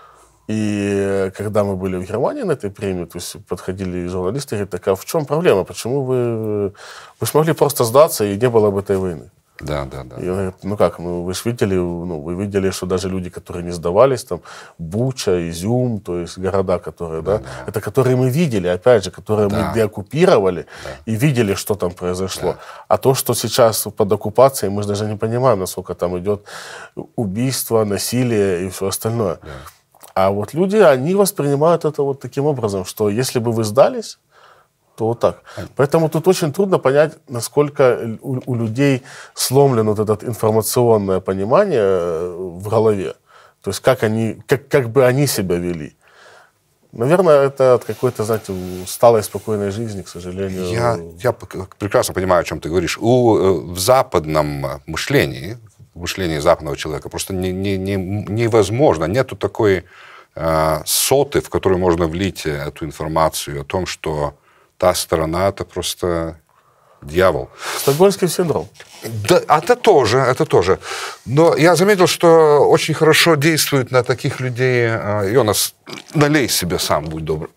И когда мы были в Германии на этой премии, то есть подходили журналисты и говорят, так а в чем проблема? Почему вы... Вы смогли просто сдаться, и не было бы этой войны? Да, да, да. И он говорит, ну как, ну вы же видели, ну, вы видели, что даже люди, которые не сдавались, там, Буча, Изюм, то есть города, которые, да, да, да. это которые мы видели, опять же, которые да. мы деоккупировали да. и видели, что там произошло. Да. А то, что сейчас под оккупацией, мы же даже не понимаем, насколько там идет убийство, насилие и все остальное. Да. А вот люди, они воспринимают это вот таким образом, что если бы вы сдались, то вот так. Поэтому тут очень трудно понять, насколько у, у людей сломлено вот это информационное понимание в голове. То есть как, они, как, как бы они себя вели. Наверное, это от какой-то, знаете, усталой, спокойной жизни, к сожалению. Я, я прекрасно понимаю, о чем ты говоришь. У, в западном мышлении, в мышлении западного человека просто не, не, не, невозможно, нету такой э, соты, в которую можно влить эту информацию о том, что та сторона — это просто дьявол. Стокгольмский синдром. Да, это тоже, это тоже. Но я заметил, что очень хорошо действует на таких людей... Йонас, налей себе сам, будь добр.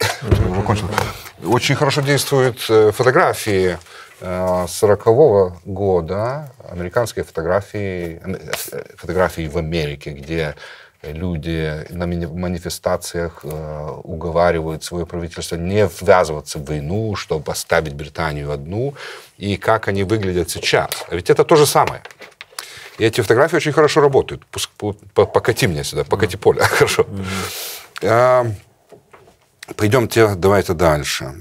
Очень хорошо действуют фотографии сорокового года, американские фотографии, фотографии в Америке, где люди на манифестациях э, уговаривают свое правительство не ввязываться в войну, чтобы оставить Британию одну, и как они выглядят сейчас. А ведь это то же самое. И эти фотографии очень хорошо работают. Покати меня сюда, покати поле. Хорошо. Mm-hmm. Пойдемте, давайте дальше.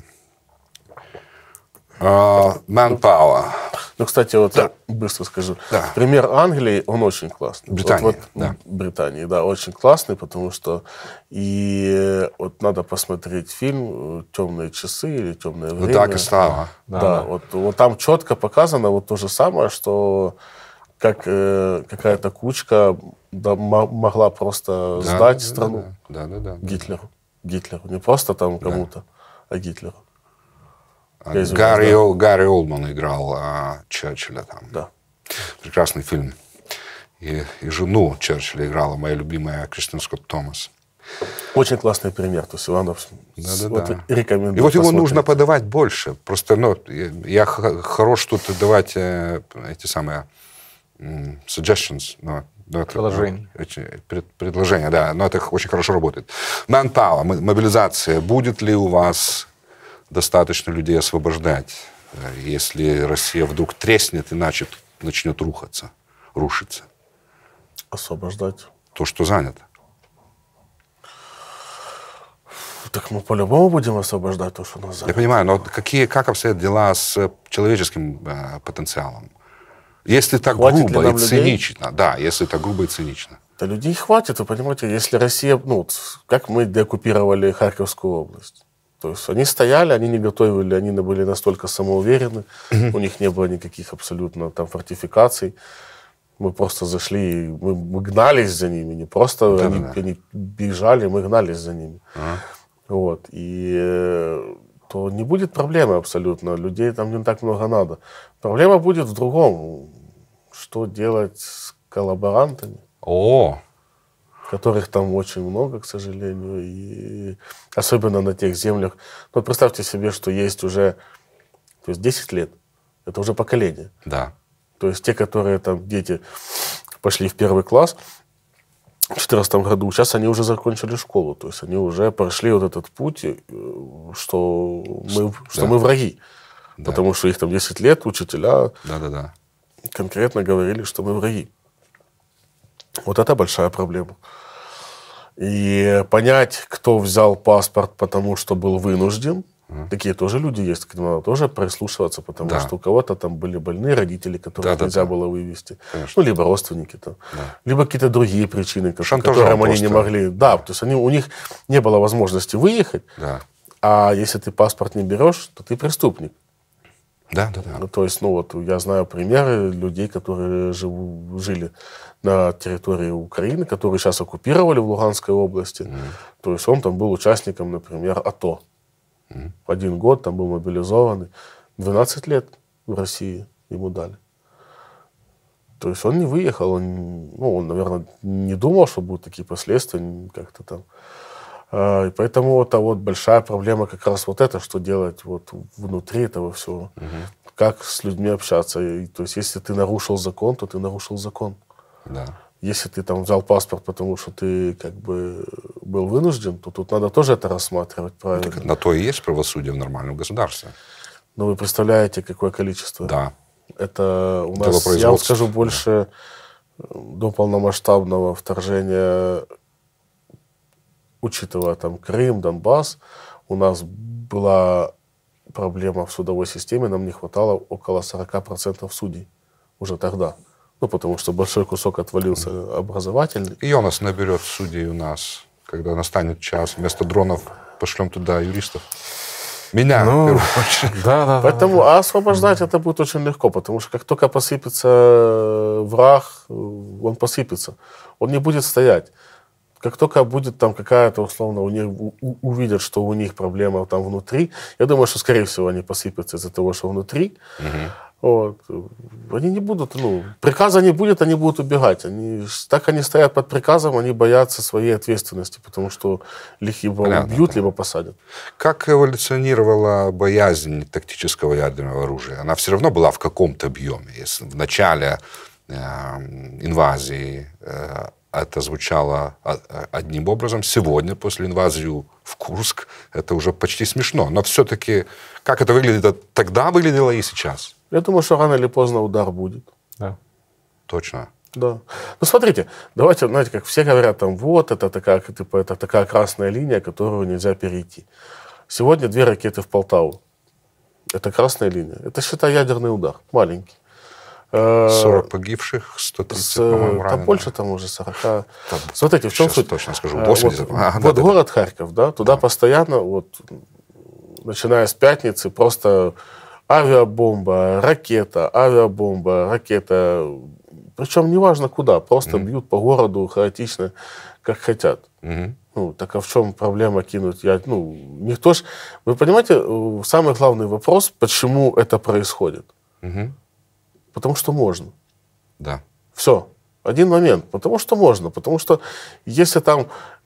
Uh, Manpower. Ну, кстати, вот да. я быстро скажу. Да. Пример Англии, он очень классный. Британии, вот, вот, да. Британии, да, очень классный, потому что и вот надо посмотреть фильм «Темные часы» или «Темное время». Вот так и стало. Да, да, да. Вот, вот там четко показано вот то же самое, что как э, какая-то кучка да, могла просто да, сдать да, страну да, да, да, да, Гитлеру. Гитлеру. Не просто там кому-то, да. а Гитлеру. Гарри, да. Гарри Олдман играл а, Черчилля там. Да. Прекрасный фильм. И, и жену Черчилля играла моя любимая Кристин Скотт Томас. Очень классный пример. То есть Иванов да, да, вот, да. рекомендую. И вот его посмотреть. нужно подавать больше. Просто ну, я хорош тут давать э, эти самые э, suggestions. Но, но предложения. Это, пред, предложения, да. Но это очень хорошо работает. Manpower, мобилизация. Будет ли у вас достаточно людей освобождать, если Россия вдруг треснет и начнет, начнет рухаться, рушиться? Освобождать. То, что занято. Так мы по-любому будем освобождать то, что у нас занято. Я понимаю, но какие, как обстоят дела с человеческим э, потенциалом? Если так Хватит грубо ли нам и людей? цинично, да, если так грубо и цинично. Да людей хватит, вы понимаете, если Россия, ну, вот как мы деоккупировали Харьковскую область. То есть они стояли, они не готовили, они были настолько самоуверены, mm-hmm. у них не было никаких абсолютно там фортификаций. Мы просто зашли, мы, мы гнались за ними, не просто да, они, да. они бежали, мы гнались за ними. Uh-huh. Вот. И э, то не будет проблемы абсолютно, людей там не так много надо. Проблема будет в другом. Что делать с коллаборантами? О! Которых там очень много, к сожалению, и особенно на тех землях. Ну, представьте себе, что есть уже, то есть десять лет, это уже поколение. Да. То есть те, которые там, дети пошли в первый класс в две тысячи четырнадцатом году, сейчас они уже закончили школу, то есть они уже прошли вот этот путь, что мы, что да. мы враги. Да. Потому что их там десять лет, учителя Да-да-да. конкретно говорили, что мы враги. Вот это большая проблема. И понять, кто взял паспорт, потому что был вынужден, mm. такие тоже люди есть, к ним надо тоже прислушиваться, потому да. что у кого-то там были больные родители, которых да, нельзя да, было вывести. Конечно. Ну, либо родственники там. Да. Либо какие-то другие причины, Шантажом которым они просто. не могли. Да, то есть они, у них не было возможности выехать, Да. а если ты паспорт не берешь, то ты преступник. Да, да, да. Ну, то есть, ну вот, я знаю примеры людей, которые живу, жили на территории Украины, которые сейчас оккупировали в Луганской области. Mm. То есть он там был участником, например, АТО. Mm. Один год там был мобилизованный. двенадцать лет в России ему дали. То есть он не выехал, он, ну, он, наверное, не думал, что будут такие последствия как-то там. И поэтому вот, а вот большая проблема как раз вот это, что делать вот внутри этого всего. Угу. Как с людьми общаться. И, то есть если ты нарушил закон, то ты нарушил закон. Да. Если ты там взял паспорт, потому что ты как бы был вынужден, то тут надо тоже это рассматривать правильно. Так на то и есть правосудие в нормальном государстве. Но вы представляете, какое количество? Да. Это у нас, я вам скажу, больше да. до полномасштабного вторжения, учитывая там Крым, Донбасс, у нас была проблема в судовой системе, нам не хватало около сорок процентов судей уже тогда. Ну, потому что большой кусок отвалился образовательный. И у нас наберет судей у нас, когда настанет час. Вместо дронов пошлем туда юристов. Меня, ну, в первую очередь. Да, да, Поэтому да, да. а освобождать это будет очень легко, потому что как только посыпется враг, он посыпется. Он не будет стоять. Как только будет там какая-то, условно, у них, у, увидят, что у них проблема там внутри, я думаю, что, скорее всего, они посыпятся из-за того, что внутри. Угу. Вот. Они не будут, ну, приказа не будет, они будут убегать. Они, так они стоят под приказом, они боятся своей ответственности, потому что их либо Понятно, убьют, да. либо посадят. Как эволюционировала боязнь тактического ядерного оружия? Она все равно была в каком-то объеме. Если в начале э, инвазии э, это звучало одним образом, сегодня, после инвазии в Курск, это уже почти смешно. Но все-таки, как это выглядело тогда, выглядело и сейчас? Я думаю, что рано или поздно удар будет. Да. Точно. Да. Ну, смотрите, давайте, знаете, как все говорят, там, вот, это такая, типа, это такая красная линия, которую нельзя перейти. Сегодня две ракеты в Полтаву. Это красная линия. Это, считай, ядерный удар. Маленький. сорок погибших, сто тридцать, по-моему, раненых. Там больше, там уже сорок. Там, смотрите, в чем суть? Точно скажу, восемьдесят. Вот, а, вот да, город да. Харьков, да, туда да. постоянно, вот, начиная с пятницы, просто авиабомба, ракета, авиабомба, ракета. Причем неважно куда, просто mm-hmm. бьют по городу хаотично, как хотят. Mm-hmm. Ну, так а в чем проблема кинуть? Я, ну, никто ж... Вы понимаете, самый главный вопрос, почему это происходит? Mm-hmm. Потому что можно. Да. Все. Один момент. Потому что можно. Потому что если там,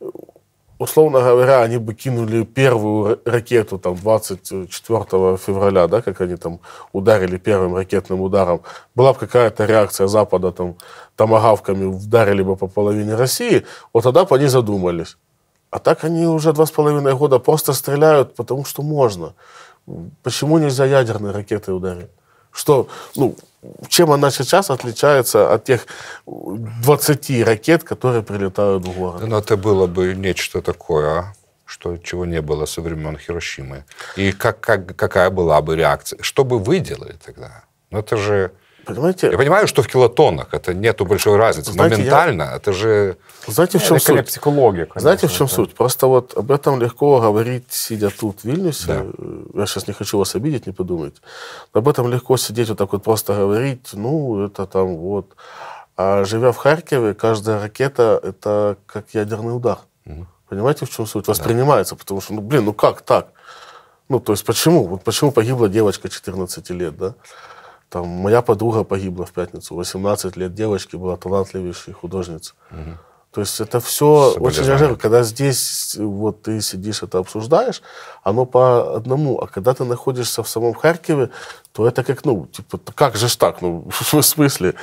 условно говоря, они бы кинули первую ракету там, двадцать четвёртого февраля, да, как они там ударили первым ракетным ударом, была бы какая-то реакция Запада, там, томагавками ударили бы по половине России, вот тогда бы они задумались. А так они уже два с половиной года просто стреляют, потому что можно. Почему нельзя ядерные ракеты ударить? Что, ну, чем она сейчас отличается от тех двадцати ракет, которые прилетают в город? Ну, это было бы нечто такое, что, чего не было со времен Хиросимы? И как, как, какая была бы реакция? Что бы вы делали тогда? Ну, это же... Понимаете? Я понимаю, что в килотоннах это нету большой разницы, знаете, но ментально я... это же... Знаете, в чем это суть? Психология, конечно, знаете, в чем да. суть? Просто вот об этом легко говорить, сидя тут в Вильнюсе. Да. Я сейчас не хочу вас обидеть, не подумайте. Но об этом легко сидеть вот так вот просто говорить, ну, это там вот. А живя в Харькове, каждая ракета – это как ядерный удар. Угу. Понимаете, в чем суть? Воспринимается, да. Потому что, ну, блин, ну как так? Ну, то есть почему? Вот почему погибла девочка четырнадцати лет, да? Там, моя подруга погибла в пятницу, восемнадцать лет девочки, была талантливейшей художницей. Угу. То есть это все очень важно. Когда здесь вот ты сидишь, это обсуждаешь, оно по одному. А когда ты находишься в самом Харькове, то это как, ну, типа, как же ж так? Ну, в смысле?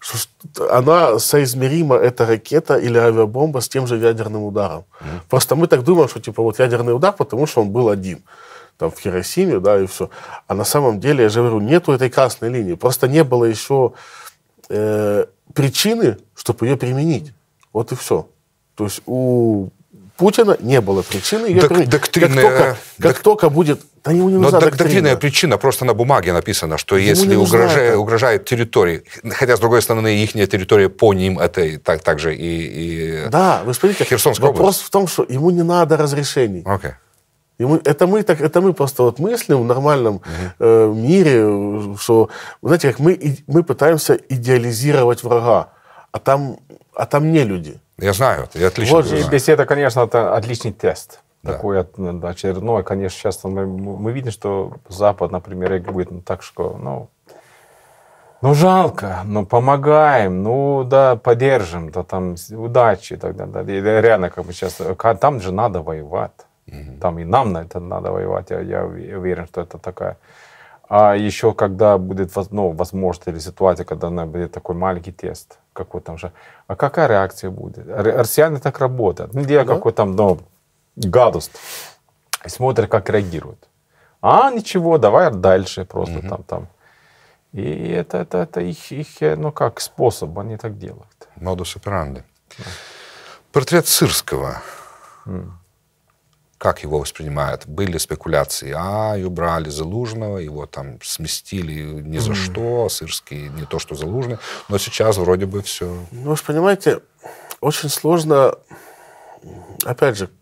Она соизмерима, эта ракета или авиабомба, с тем же ядерным ударом. Угу. Просто мы так думаем, что типа вот ядерный удар, потому что он был один. Там в Хиросиме, да, и все. А на самом деле, я же говорю, нету этой красной линии. Просто не было еще э, причины, чтобы ее применить. Вот и все. То есть у Путина не было причины ее Док, применить. Доктринная, как только, как док... только будет... Да ему не Но нужна док, доктрина. Доктринная причина просто на бумаге написано, что Ему если угрожает, это. угрожает территории, хотя, с другой стороны, их территория по ним, это так, так же и, и да, вы смотрите, Херсонская вопрос область. в том, что ему не надо разрешений. Okay. Ему, это, мы так, это мы просто вот мыслим в нормальном uh-huh. э, мире, что, знаете, как мы, мы пытаемся идеализировать врага, а там, а там не люди. Я знаю, я отлично вот, знаю. Здесь это, конечно, это отличный тест. Да. Такой очередной. Конечно, сейчас мы, мы видим, что Запад, например, реагирует так, что, ну, ну, жалко, ну, помогаем, ну, да, поддержим, да, там, удачи, так далее. Да, реально, как бы сейчас, там же надо воевать. Mm-hmm. Там и нам на это надо воевать, я, я уверен, что это такая. А еще когда будет, ну, возможность или ситуация, когда будет такой маленький тест, какой там же, а какая реакция будет? Россияне так работают. Ну, делают mm-hmm. какой там, ну, гадость. И смотрят, как реагируют. А, ничего, давай дальше просто mm-hmm. там, там. И это, это, это их, их, ну, как способ, они так делают. Модус операнди. Yeah. Портрет Сырского. Mm. Как его воспринимают? Были спекуляции, а, и убрали Залужного, его там сместили ни за mm. что, Сырский не то, что Залужный, но сейчас вроде бы все... Ну, вы же понимаете, очень сложно, опять же,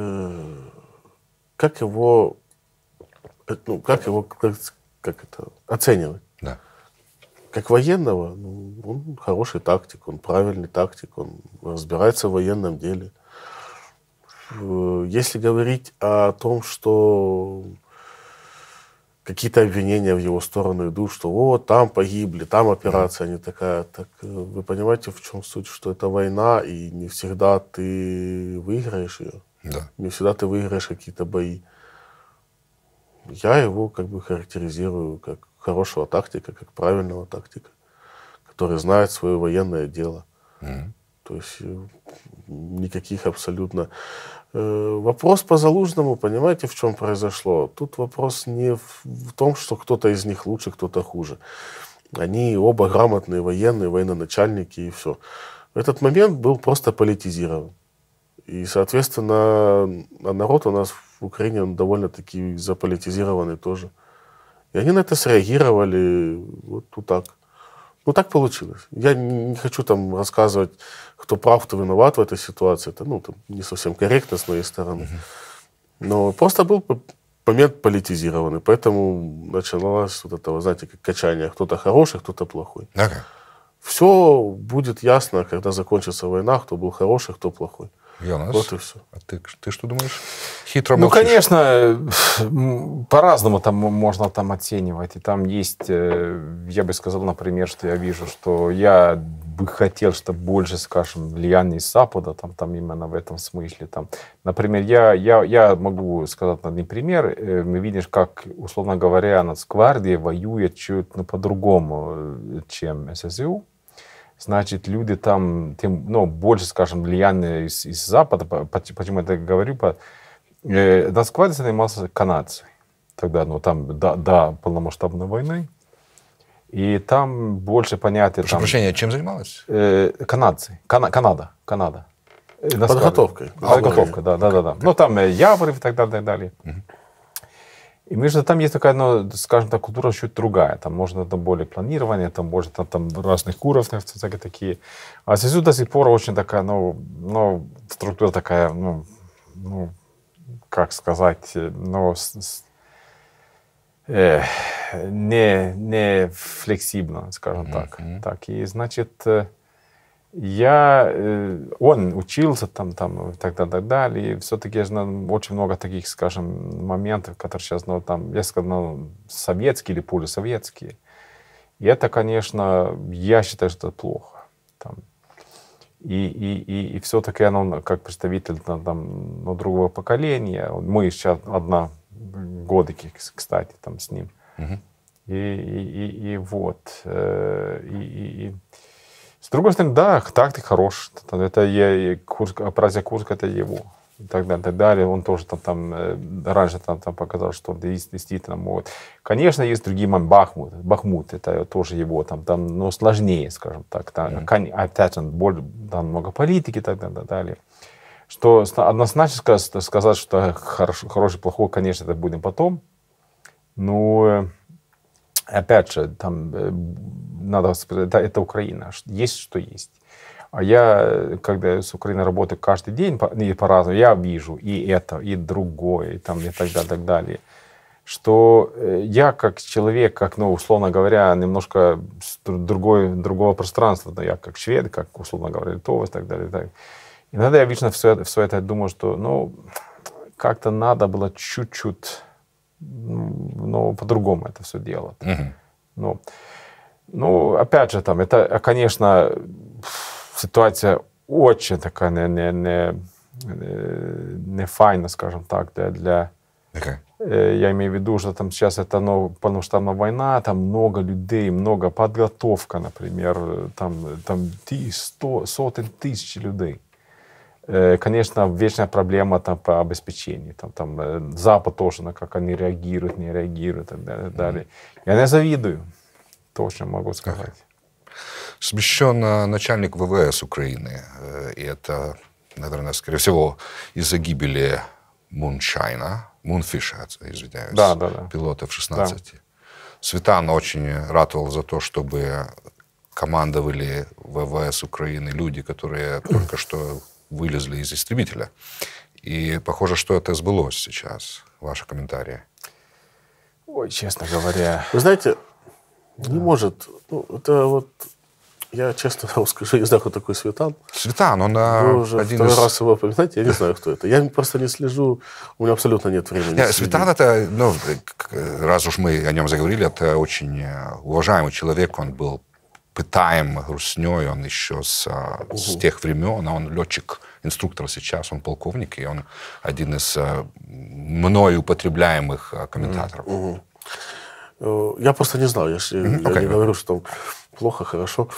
как его, ну, как его, как, как это, оценивать? Да. Как военного, ну, он хороший тактик, он правильный тактик, он разбирается в военном деле. Если говорить о том, что какие-то обвинения в его сторону идут, что вот там погибли, там операция не такая, так вы понимаете, в чем суть, что это война, и не всегда ты выиграешь ее, да. не всегда ты выиграешь какие-то бои. Я его как бы характеризирую как хорошего тактика, как правильного тактика, который знает свое военное дело. Mm-hmm. То есть никаких абсолютно... Вопрос по Залужному, понимаете, в чем произошло? Тут вопрос не в, в том, что кто-то из них лучше, кто-то хуже. Они оба грамотные военные, военачальники и все. Этот момент был просто политизирован. И, соответственно, народ у нас в Украине он довольно-таки заполитизированный тоже. И они на это среагировали вот, вот так. Ну, так получилось. Я не хочу там рассказывать, кто прав, кто виноват в этой ситуации. Это, ну, там, не совсем корректно с моей стороны. Но просто был момент политизированный. Поэтому началось вот это, знаете, как качание. Кто-то хороший, кто-то плохой. Okay. Все будет ясно, когда закончится война, кто был хороший, кто плохой. Йонас, вот и все. А ты, ты что думаешь? Хитро молчишь. Ну, конечно, по-разному там можно там оценивать. И там есть, я бы сказал, например, что я вижу, что я бы хотел, чтобы больше, скажем, влияние из Запада, там, там именно в этом смысле. Там. Например, я, я, я могу сказать один пример. Мы видим, как, условно говоря, Нацгвардия воюет чуть ну, по-другому, чем ССУ. Значит, люди там, тем, ну, больше, скажем, влияния из, из Запада. Почему я так говорю? Э, Нацгвардия занимался канадцами. Тогда, ну, там, до, до полномасштабной войны. И там больше понятия... Прошу там, прощения, чем занималась? Э, канадцы. Кана, Канада. Канада. Подготовкой. Подготовка, да, да, да, да. Ну, там Явор и так далее, так далее. Угу. И между там есть такая, ну, скажем так, культура чуть другая. Там можно там более планирование, там может там, там разных уровней всякие такие. А СИЗУ до сих пор очень такая, ну, ну структура такая, ну, ну как сказать, ну, с, с, э, не, не флексибно, скажем так. Mm-hmm. Так. И, значит, я, он учился там, там, и так далее, так далее. И все-таки ну, очень много таких, скажем, моментов, которые сейчас, ну, там, я сказал, ну, советские или полусоветские. И это, конечно, я считаю, что это плохо. Там. И, и, и, и все-таки оно, как представитель там, там, ну, другого поколения, мы сейчас одна годики, кстати, там с ним. Uh-huh. И, и, и, и вот. И, и, и. С другой стороны, да, тактик хорош. Это я, Курск, операция Курск, это его. И так далее, так далее. Он тоже там, там раньше там, там показал, что он действительно может. Конечно, есть другие моменты. Бахмут. Бахмут, это тоже его. Там, там, но сложнее, скажем так. Там, mm-hmm. Опять же, более, там много политики и так далее, так далее. Что однозначно сказать, сказать что хороший, хороший, плохой, конечно, это будем потом. Но опять же, там надо сказать, это, это Украина. Есть, что есть. А я, когда с Украиной работаю каждый день, и по-разному, я вижу и это, и другое, и, там, и так далее, так далее. Что я как человек, как, ну, условно говоря, немножко другой, другого пространства, да, я как швед, как, условно говоря, литовец, и так далее. И так. Иногда я вечно все, все это думаю, что, ну, как-то надо было чуть-чуть, ну, по-другому это все делать. Uh-huh. Ну, ну, опять же, там, это, конечно, ситуация очень такая не, не, не, не файна, скажем так, для, для okay. Я имею в виду, что там сейчас это ну, полномасштабная война, там много людей, много подготовка, например, там, там сто, сотен тысяч людей. Конечно, вечная проблема там, по обеспечению. Там, там, Запад тоже, на как они реагируют, не реагируют и так далее. Mm-hmm. Я не завидую, точно могу сказать. Смещен начальник ВВС Украины. И это, наверное, скорее всего, из-за гибели Муншайна, Мунфиша, извиняюсь, да, да, да. пилота эф шестнадцать. Да. Светан очень ратовал за то, чтобы командовали ВВС Украины люди, которые только что вылезли из истребителя. И похоже, что это сбылось сейчас. Ваши комментарии. Ой, честно говоря... Вы знаете, не может... Ну, это вот... Я честно вам скажу, не знаю, кто такой Светан. Светан, он Вы уже один второй из... раз его упоминаете, я не знаю, кто это. Я просто не слежу, у меня абсолютно нет времени. Нет, Светан это, ну, раз уж мы о нем заговорили, это очень уважаемый человек, он был пытаем Руснёй, он еще с, угу. с тех времен, он летчик, инструктор сейчас, он полковник, и он один из мною употребляемых комментаторов. Угу. Я просто не знаю, я, mm-hmm. я okay. не говорю, что там плохо, хорошо.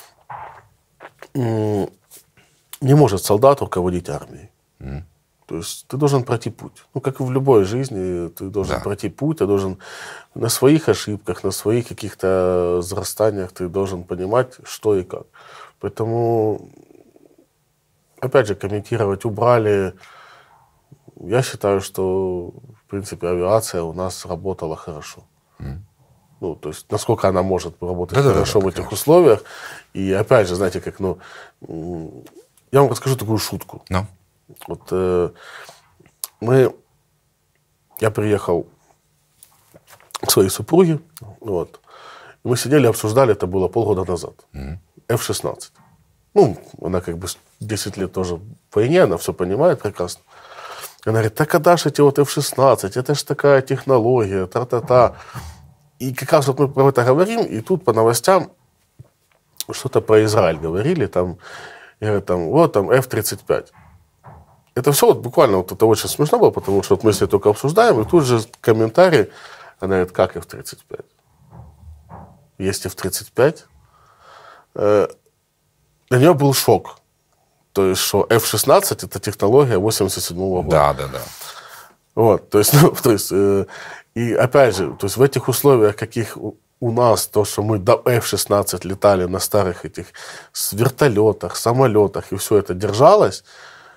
Не может солдат руководить армией. Mm-hmm. То есть ты должен пройти путь. Ну, как и в любой жизни, ты должен да. пройти путь, ты должен на своих ошибках, на своих каких-то взрастаниях ты должен понимать, что и как. Поэтому, опять же, комментировать убрали. Я считаю, что, в принципе, авиация у нас работала хорошо. Mm. Ну, то есть, насколько она может работать да, хорошо да, да, в этих конечно. условиях. И, опять же, знаете, как, ну, я вам расскажу такую шутку. No. Вот э, мы, я приехал к своей супруге, вот, и мы сидели, обсуждали, это было полгода назад, mm-hmm. эф шестнадцать. Ну, она как бы десять лет тоже в войне, она все понимает прекрасно. Она говорит, так когда же эти вот эф шестнадцать, это же такая технология, та-та-та. И как раз вот мы про это говорим, и тут по новостям что-то про Израиль говорили, там, я говорю, там, вот там эф тридцать пять. Это все вот буквально, вот это очень смешно было, потому что вот мы с ней только обсуждаем, и тут же комментарий, она говорит, как эф тридцать пять? Есть эф тридцать пять? Э, для нее был шок. То есть, что эф шестнадцать это технология восемьдесят седьмого года. Да, да, да. Вот, то есть, ну, то есть э, и опять же, то есть в этих условиях, каких у нас, то, что мы до эф шестнадцать летали на старых этих вертолетах, самолетах, и все это держалось,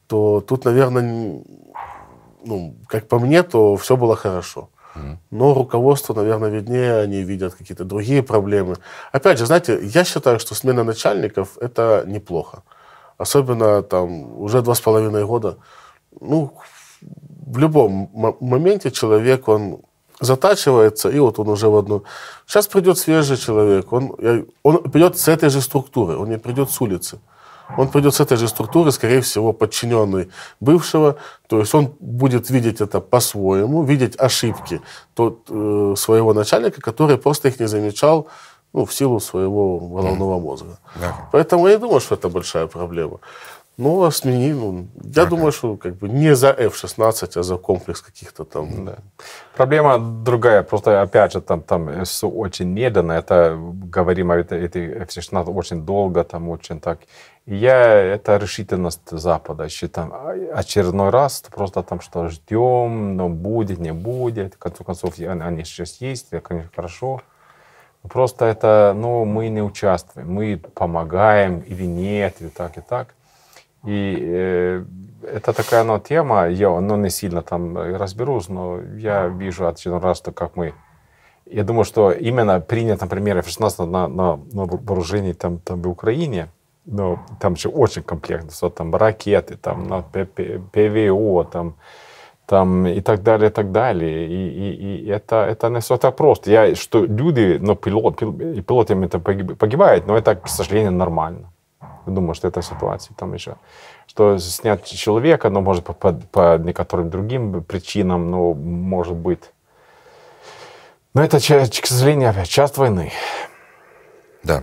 то тут, наверное, ну, как по мне, то все было хорошо. Но руководство, наверное, виднее, они видят какие-то другие проблемы. Опять же, знаете, я считаю, что смена начальников – это неплохо. Особенно там уже два с половиной года. Ну, в любом моменте человек, он затачивается, и вот он уже в одну... Сейчас придет свежий человек, он, он придет с этой же структуры, он не придет с улицы. Он придет с этой же структуры, скорее всего, подчиненный бывшего. То есть он будет видеть это по-своему, видеть ошибки тот, э, своего начальника, который просто их не замечал, ну, в силу своего головного мозга. Да. Поэтому я думаю, что это большая проблема. Ну, а смени, ну, я Ага. думаю, что как бы не за эф шестнадцать, а за комплекс каких-то там... Да. Проблема другая. Просто, опять же, там, там все очень медленно. Это, говорим о этой эф шестнадцать очень долго, там очень так. И я, это решительность Запада. Еще там очередной раз просто там что ждем, но будет, не будет. В конце концов, они сейчас есть, это, конечно, хорошо. Просто это, ну, мы не участвуем. Мы помогаем или нет, и так, и так. И э, это такая, ну, тема, я, ну, не сильно там разберусь, но я вижу очередной раз, что как мы... Я думаю, что именно принят, например, эф шестнадцать на, на, на вооружении там, там в Украине, но там же очень комплектно, что там ракеты, там, на ПВО, там, там и так далее, и так далее. И, и, и это, это не все так просто. Я, что люди, ну, пилот, пил, пилотами это погибают, но это, к сожалению, нормально. Я думаю, что это ситуация там еще. Что снять человека, но может по, по, по некоторым другим причинам, но может быть. Но это, к сожалению, опять часть войны. Да.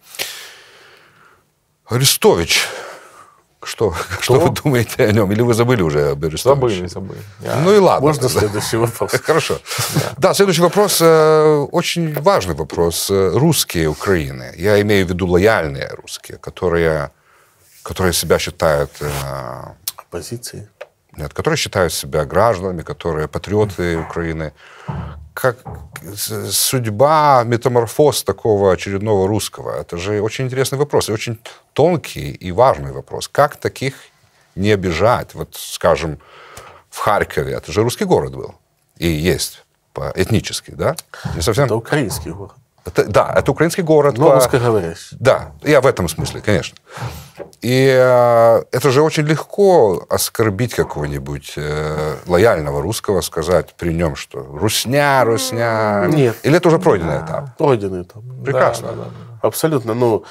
Арестович. Что, что вы думаете о нем? Или вы забыли уже об Арестовиче? Забыли, забыли. Я... Ну и ладно. Можно следующий вопрос? Хорошо. Да, следующий вопрос, очень важный вопрос. Русские Украины, я имею в виду лояльные русские, которые, которые себя считают... Оппозицией? Нет, которые считают себя гражданами, которые патриоты Украины. Как судьба, метаморфоз такого очередного русского? Это же очень интересный вопрос, и очень тонкий и важный вопрос. Как таких не обижать? Вот, скажем, в Харькове, это же русский город был, и есть этнический, да? Не совсем... Это украинский город. Это, да, это украинский город. Но по... русскоговорящий. Да, я в этом смысле, конечно. И э, это же очень легко оскорбить какого-нибудь э, лояльного русского, сказать при нем, что русня, русня. Нет. Или это уже пройденный этап? Пройденный этап. Прекрасно. Да, да, да. Абсолютно. Ну,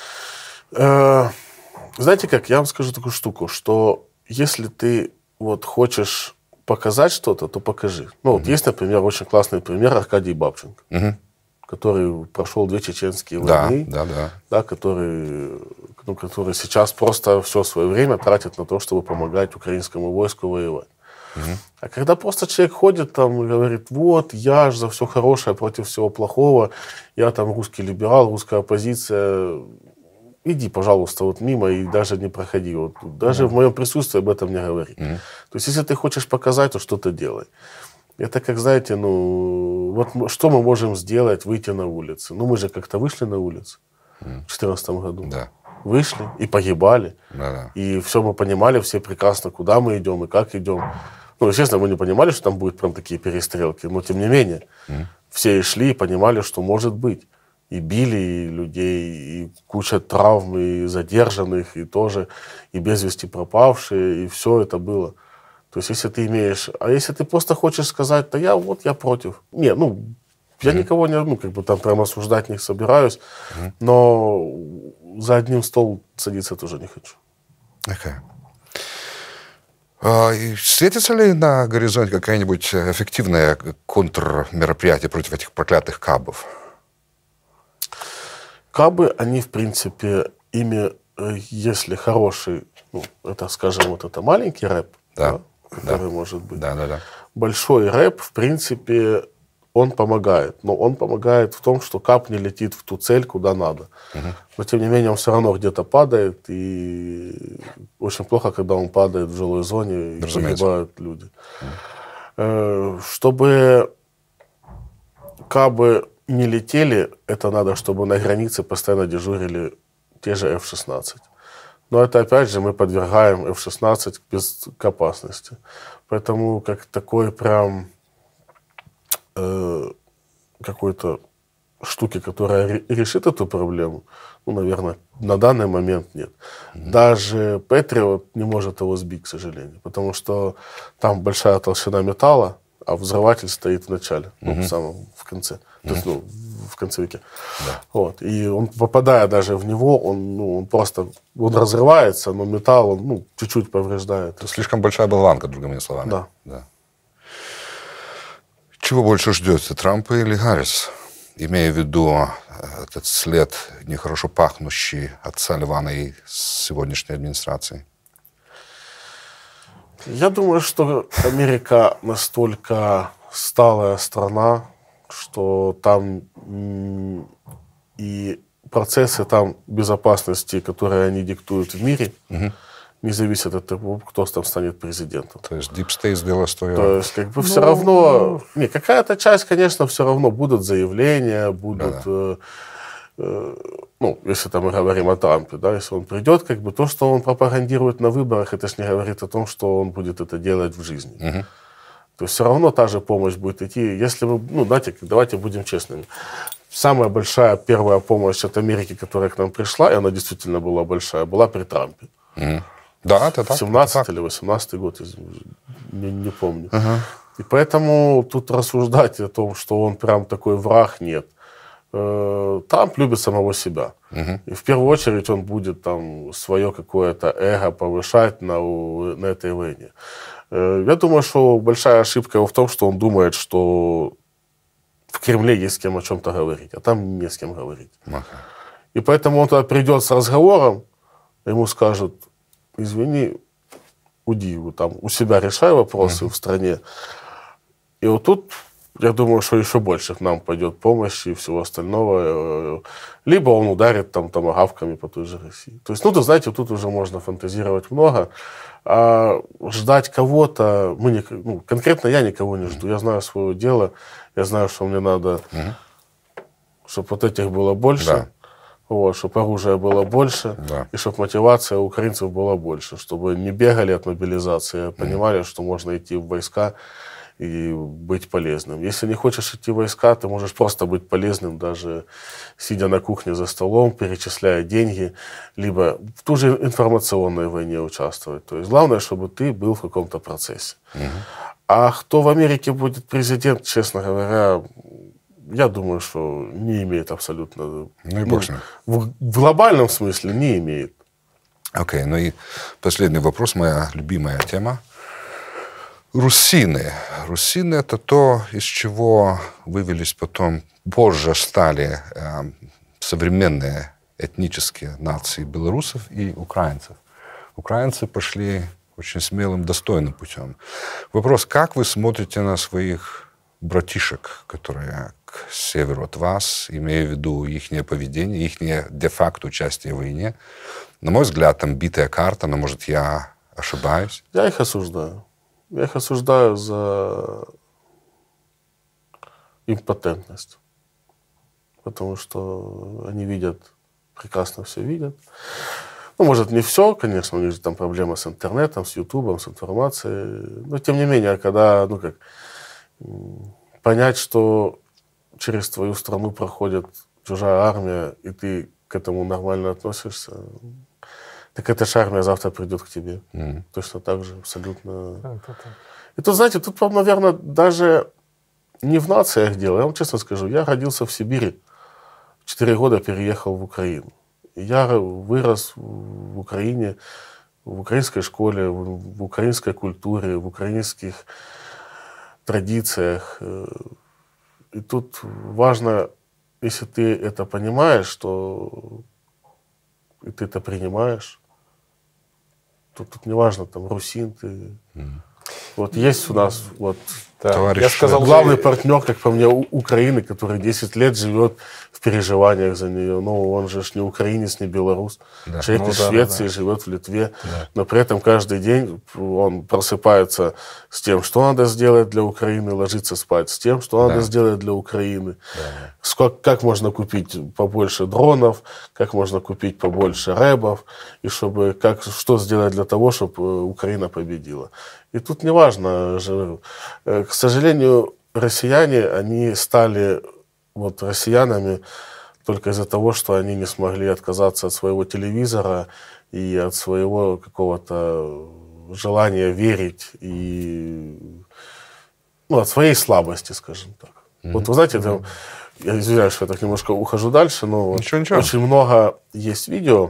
э, знаете как, я вам скажу такую штуку, что если ты вот хочешь показать что-то, то покажи. Ну, вот mm-hmm. есть, например, очень классный пример Аркадий Бабченко. Mm-hmm. который прошел две чеченские войны, да, да, да. Да, который, ну, который сейчас просто все свое время тратит на то, чтобы помогать украинскому войску воевать. Угу. А когда просто человек ходит там и говорит, вот, я же за все хорошее против всего плохого, я там русский либерал, русская оппозиция, иди, пожалуйста, вот мимо и даже не проходи. Вот, даже да. в моем присутствии об этом не говори. Угу. То есть, если ты хочешь показать, то что-то делай. Это как, знаете, ну, вот что мы можем сделать, выйти на улицы? Ну, мы же как-то вышли на улицы в две тысячи четырнадцатом году. Да. Вышли и погибали. Да, да. И все мы понимали, все прекрасно, куда мы идем и как идем. Ну, естественно, мы не понимали, что там будут прям такие перестрелки, но тем не менее, mm. все и шли и понимали, что может быть. И били и людей, и куча травм, и задержанных, и тоже, и без вести пропавшие, и все это было. То есть, если ты имеешь... А если ты просто хочешь сказать, да я вот, я против. Не, ну, я mm-hmm. никого не, ну, как бы там прям осуждать не собираюсь, mm-hmm. но за одним стол садиться тоже не хочу. Okay. А, светится ли на горизонте какое-нибудь эффективное контрмероприятие против этих проклятых кабов? Кабы, они, в принципе, ими, если хороший, ну, это, скажем, вот это маленький рэп, да. Да, который да. может быть. Да, да, да. Большой рэп, в принципе, он помогает. Но он помогает в том, что кап не летит в ту цель, куда надо. Угу. Но, тем не менее, он все равно где-то падает. И очень плохо, когда он падает в жилой зоне и погибают люди. Угу. Чтобы кабы не летели, это надо, чтобы на границе постоянно дежурили те же эф шестнадцать. Но это, опять же, мы подвергаем эф шестнадцать без, к опасности. Поэтому как такой прям э, какой-то штуки, которая решит эту проблему, ну, наверное, на данный момент нет. Mm-hmm. Даже Patriot не может его сбить, к сожалению, потому что там большая толщина металла, а взрыватель стоит в начале, mm-hmm. ну, в самом в конце, mm-hmm. то есть, ну, в концевике. Yeah. Вот. И он, попадая даже в него, он, ну, он просто он разрывается, но металл он, ну, чуть-чуть повреждает. Это слишком большая болванка, другими словами. Да. Да. Чего больше ждете, Трампа или Гаррис? Имея в виду этот след нехорошо пахнущий от Салливана и сегодняшней администрации. Я думаю, что Америка настолько сталая страна, что там и процессы там безопасности, которые они диктуют в мире, угу. не зависят от того, кто там станет президентом. То есть Deep State сделал свое... То есть как бы ну, все равно... Ну... Не, какая-то часть, конечно, все равно будут заявления, будут... Да-да. Ну, если там мы говорим о Трампе, да, если он придет, как бы то, что он пропагандирует на выборах, это ж не говорит о том, что он будет это делать в жизни. Uh-huh. То есть все равно та же помощь будет идти. Если вы, ну, знаете, давайте будем честными. Самая большая первая помощь от Америки, которая к нам пришла, и она действительно была большая, была при Трампе. Uh-huh. Да, это так. семнадцатый или восемнадцатый год, не, не помню. Uh-huh. И поэтому тут рассуждать о том, что он прям такой враг, нет. Трамп любит самого себя. Uh-huh. И в первую очередь он будет там свое какое-то эго повышать на, на этой войне. Я думаю, что большая ошибка его в том, что он думает, что в Кремле есть с кем о чем-то говорить, а там не с кем говорить. Uh-huh. И поэтому он туда придет с разговором, ему скажут: извини, уйди, там у себя решай вопросы uh-huh. в стране. И вот тут я думаю, что еще больше к нам пойдет помощи и всего остального. Либо он ударит там томагавками по той же России. То есть, ну, да, знаете, тут уже можно фантазировать много. А ждать кого-то... Мы не, ну, конкретно я никого не жду. Я знаю свое дело. Я знаю, что мне надо, угу. чтобы вот этих было больше. Да. Вот, чтобы оружия было больше. Да. И чтобы мотивация украинцев была больше. Чтобы не бегали от мобилизации, а понимали, что можно идти в войска и быть полезным. Если не хочешь идти в войска, ты можешь просто быть полезным, даже сидя на кухне за столом, перечисляя деньги, либо в ту же информационной войне участвовать. То есть главное, чтобы ты был в каком-то процессе. Угу. А кто в Америке будет президент, честно говоря, я думаю, что не имеет абсолютно... Ну, ну, в, в глобальном смысле не имеет. Окей, okay, ну и последний вопрос, моя любимая тема. Русины. Русины – это то, из чего вывелись потом, позже стали э, современные этнические нации белорусов и украинцев. Украинцы пошли очень смелым, достойным путем. Вопрос, как вы смотрите на своих братишек, которые к северу от вас, имея в виду их поведение, их де-факто участие в войне? На мой взгляд, там битая карта, но, может, я ошибаюсь? Я их осуждаю. Я их осуждаю за импотентность. Потому что они видят, прекрасно все видят. Ну, может, не все, конечно, у них же там проблемы с интернетом, с ютубом, с информацией. Но, тем не менее, когда, ну, как, понять, что через твою страну проходит чужая армия, и ты к этому нормально относишься, так эта же армия завтра придет к тебе. Mm. Точно так же, абсолютно. И тут, знаете, тут, наверное, даже не в нациях дело. Я вам честно скажу, я родился в Сибири, в четыре года переехал в Украину. И я вырос в Украине, в украинской школе, в украинской культуре, в украинских традициях. И тут важно, если ты это понимаешь, что и ты это принимаешь, то тут не важно, там, русин ты. Mm. Вот есть у нас вот Товарищ, я сказал, главный партнер, как по мне, Украины, который десять лет живет в переживаниях за нее. Но он же не украинец, не белорус. Да. Человек ну, из да, Швеции, да. живет в Литве. Да. Но при этом каждый день он просыпается с тем, что надо сделать для Украины, ложится спать с тем, что надо да. сделать для Украины. Да. Сколько, как можно купить побольше дронов, как можно купить побольше рэбов, и чтобы, как, что сделать для того, чтобы Украина победила. И тут неважно, к сожалению, россияне, они стали вот россиянами только из-за того, что они не смогли отказаться от своего телевизора и от своего какого-то желания верить и ну, от своей слабости, скажем так. Mm-hmm. Вот вы знаете, там, я извиняюсь, что я так немножко ухожу дальше, но ничего, ничего. Очень много есть видео,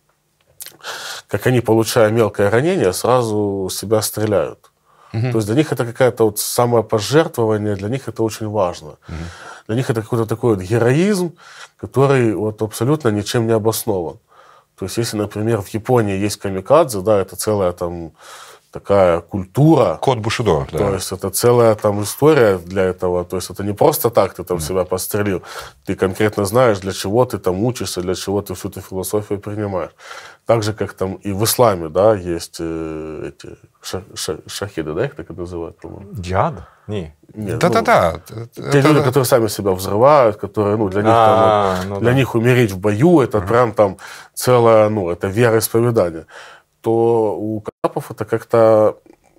как они, получая мелкое ранение, сразу себя стреляют. Uh-huh. То есть для них это какое-то вот самопожертвование, для них это очень важно. Uh-huh. Для них это какой-то такой вот героизм, который вот абсолютно ничем не обоснован. То есть если, например, в Японии есть камикадзе, да, это целая там такая культура. Код Бушидо. То да. есть это целая там история для этого. То есть это не просто так ты там mm. себя пострелил. Ты конкретно знаешь, для чего ты там учишься, для чего ты всю эту философию принимаешь. Так же, как там и в исламе, да, есть э, эти ша- ша- шахиды, да, их так и называют, по-моему? Джихад? Не. Да-да-да. Ну, те это... люди, которые сами себя взрывают, которые, ну, для них, там, вот, ну, для да. них умереть в бою, это mm. прям там целое, ну, это вероисповедание. То у кацапов это как-то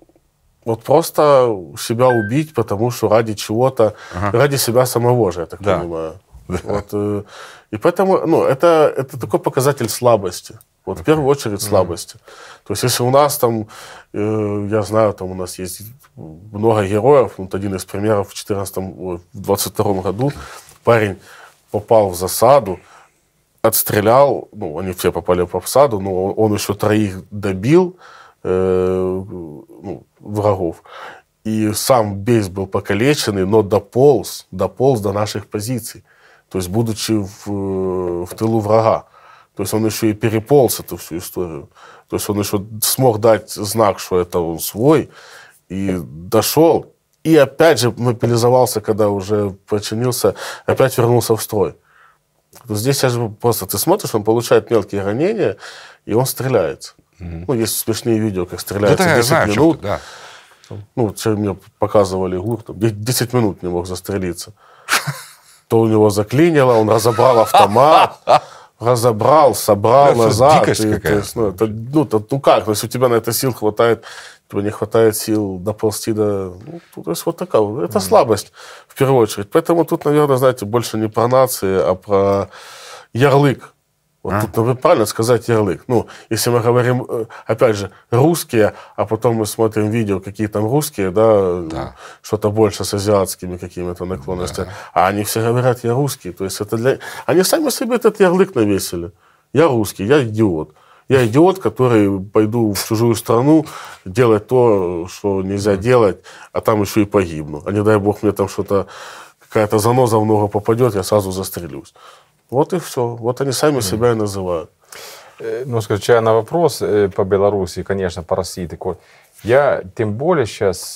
вот просто себя убить, потому что ради чего-то, ага. ради себя самого же, я так да. понимаю. Да. Вот, и поэтому, ну, это, это такой показатель слабости. Вот в первую очередь слабости. Mm. То есть если у нас там, э, я знаю, там у нас есть много героев, вот один из примеров в четырнадцатом, в двадцать втором году парень попал в засаду, отстрелял, ну, они все попали в засаду, но он еще троих добил, э, ну, врагов. И сам весь был покалеченный, но дополз, дополз до наших позиций. То есть, будучи в, в тылу врага. То есть, он еще и переполз эту всю историю. То есть, он еще смог дать знак, что это он свой, и дошел. И опять же мобилизовался, когда уже подчинился, опять вернулся в строй. Здесь же просто ты смотришь, он получает мелкие ранения, и он стреляется. Mm-hmm. Ну, есть смешные видео, как стреляется да, десять знаю, минут. Да. Ну, что мне показывали, Гур, там, десять минут не мог застрелиться. То у него заклинило, он разобрал автомат, разобрал, собрал назад. И, то есть, ну, это, ну, это, ну как, если у тебя на это сил хватает, тебе не хватает сил доползти до... Ну, то есть вот такая, это mm-hmm. слабость в первую очередь. Поэтому тут, наверное, знаете, больше не про нации, а про ярлык. Вот а? Тут надо правильно сказать ярлык. Ну, если мы говорим, опять же, русские, а потом мы смотрим видео, какие там русские, да, да. что-то больше с азиатскими какими-то наклонностями, да. а они все говорят, я русский. То есть это для... Они сами себе этот ярлык навесили. Я русский, я идиот. Я идиот, который пойду в чужую страну делать то, что нельзя делать, а там еще и погибну. А не дай бог мне там что-то, какая-то заноза в ногу попадет, я сразу застрелюсь. Вот и все. Вот они сами mm. себя и называют. Ну, скажу, на вопрос по Беларуси, конечно, по России такой. Я тем более сейчас,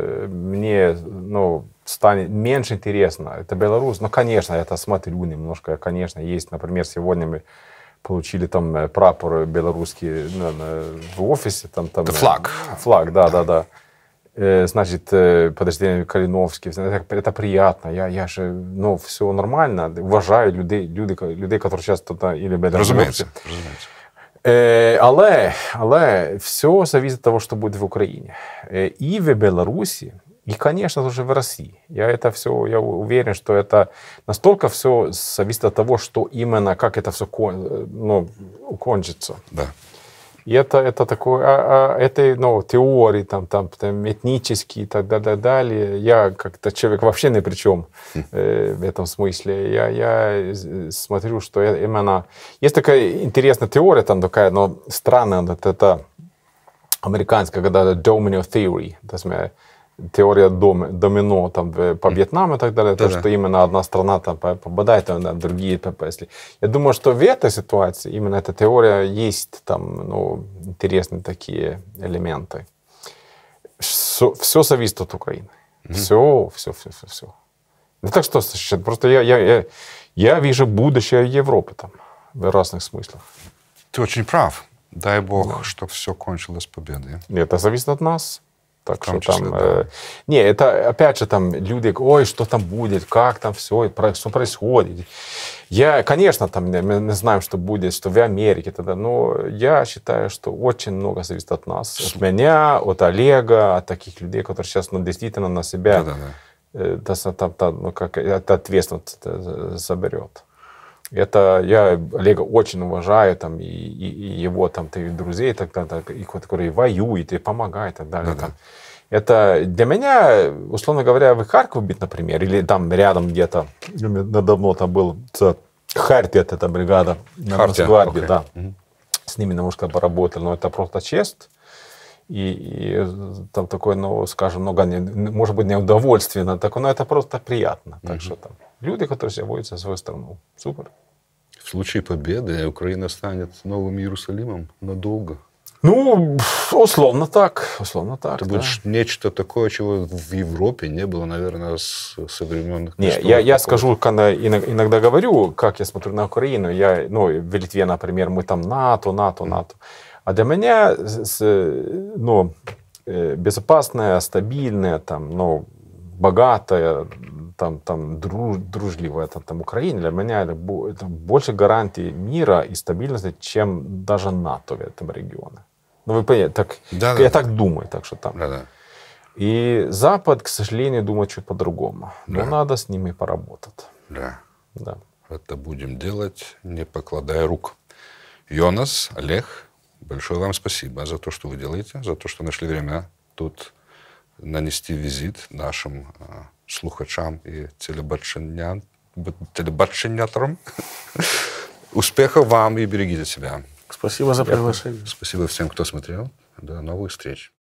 мне, ну, станет меньше интересно. Это Беларусь. Ну, конечно, я это смотрю немножко. Конечно, есть, например, сегодня мы получили там прапор белорусский ну, в офисе. Там, там, флаг. Флаг, да, да, да. да. Значит, подразделение Калиновский. Это, это приятно. Я, я же, ну, все нормально. Уважаю людей, людей, людей, которые сейчас тут или Беларусь. Разумеется, разумеется. Але, але все зависит от того, что будет в Украине. И в Беларуси, и, конечно, тоже в России. Я это все, я уверен, что это настолько все зависит от того, что именно, как это все ну, кончится. Да. И это, это такое, а, а, это, ну, теории, там, там, там, этнические и так далее, далее. Я как-то человек вообще ни при чем э, в этом смысле. Я, я смотрю, что именно... Есть такая интересная теория, там такая, но странная, вот это американская, когда domino theory, то есть теория дом, домино там, по Вьетнаму и так далее, да, то, да. что именно одна страна там попадает, а другие, если. Я думаю, что в этой ситуации именно эта теория есть там, ну, интересные такие элементы. все, все зависит от Украины. Mm-hmm. Все, все, все, все, все. Не так что, просто я, я, я, я вижу будущее Европы там в разных смыслах. Ты очень прав. Дай Бог, да. чтобы все кончилось победой. Это зависит от нас. Так что числе, там... да. Э, не, это опять же там люди, ой, что там будет, как там все, что происходит. Я, конечно, там мы не знаем, что будет, что в Америке тогда, но я считаю, что очень много зависит от нас. От меня, от Олега, от таких людей, которые сейчас ну, действительно на себя да, да, да. Э, там, там, ну, как, это ответственность заберет. Это я Олега очень уважаю, там, и, и, и его там, и друзей, так, так, так, и, которые воюют, и помогают, и так далее. Там. Это для меня, условно говоря, в Харьков бить, например, или там рядом где-то, давно там был Хартия, эта бригада, на Росгвардии, okay. да. Mm-hmm. С ними немножко поработали, но это просто честь. И, и там такое, ну, скажем, много, не, может быть, неудовольствие, но, так, но это просто приятно. Так mm-hmm. что там люди, которые себя борются за свою страну. Супер. В случае победы Украина станет новым Иерусалимом надолго. Ну, условно так. Условно так. Это да. будет нечто такое, чего в Европе не было, наверное, с, со времен... Не, я, я скажу, когда иногда говорю, как я смотрю на Украину, я, ну, в Литве, например, мы там НАТО, НАТО, НАТО. А для меня, ну, безопасная, стабильная, там, ну, богатая, там, там, друж, дружливая там, там, Украина, для меня это, это больше гарантий мира и стабильности, чем даже НАТО в этом регионе. Ну, вы понимаете, так, да, я да, так да. думаю, так что там. Да, да. И Запад, к сожалению, думает чуть по-другому. Но Да. надо с ними поработать. Да. Да. Это будем делать, не покладая рук. Йонас, Олег, большое вам спасибо за то, что вы делаете, за то, что нашли время тут нанести визит нашим э, слухачам и телебаченням, телебаченняторам. Успехов вам и берегите себя. Спасибо за приглашение. Спасибо всем, кто смотрел. До новых встреч.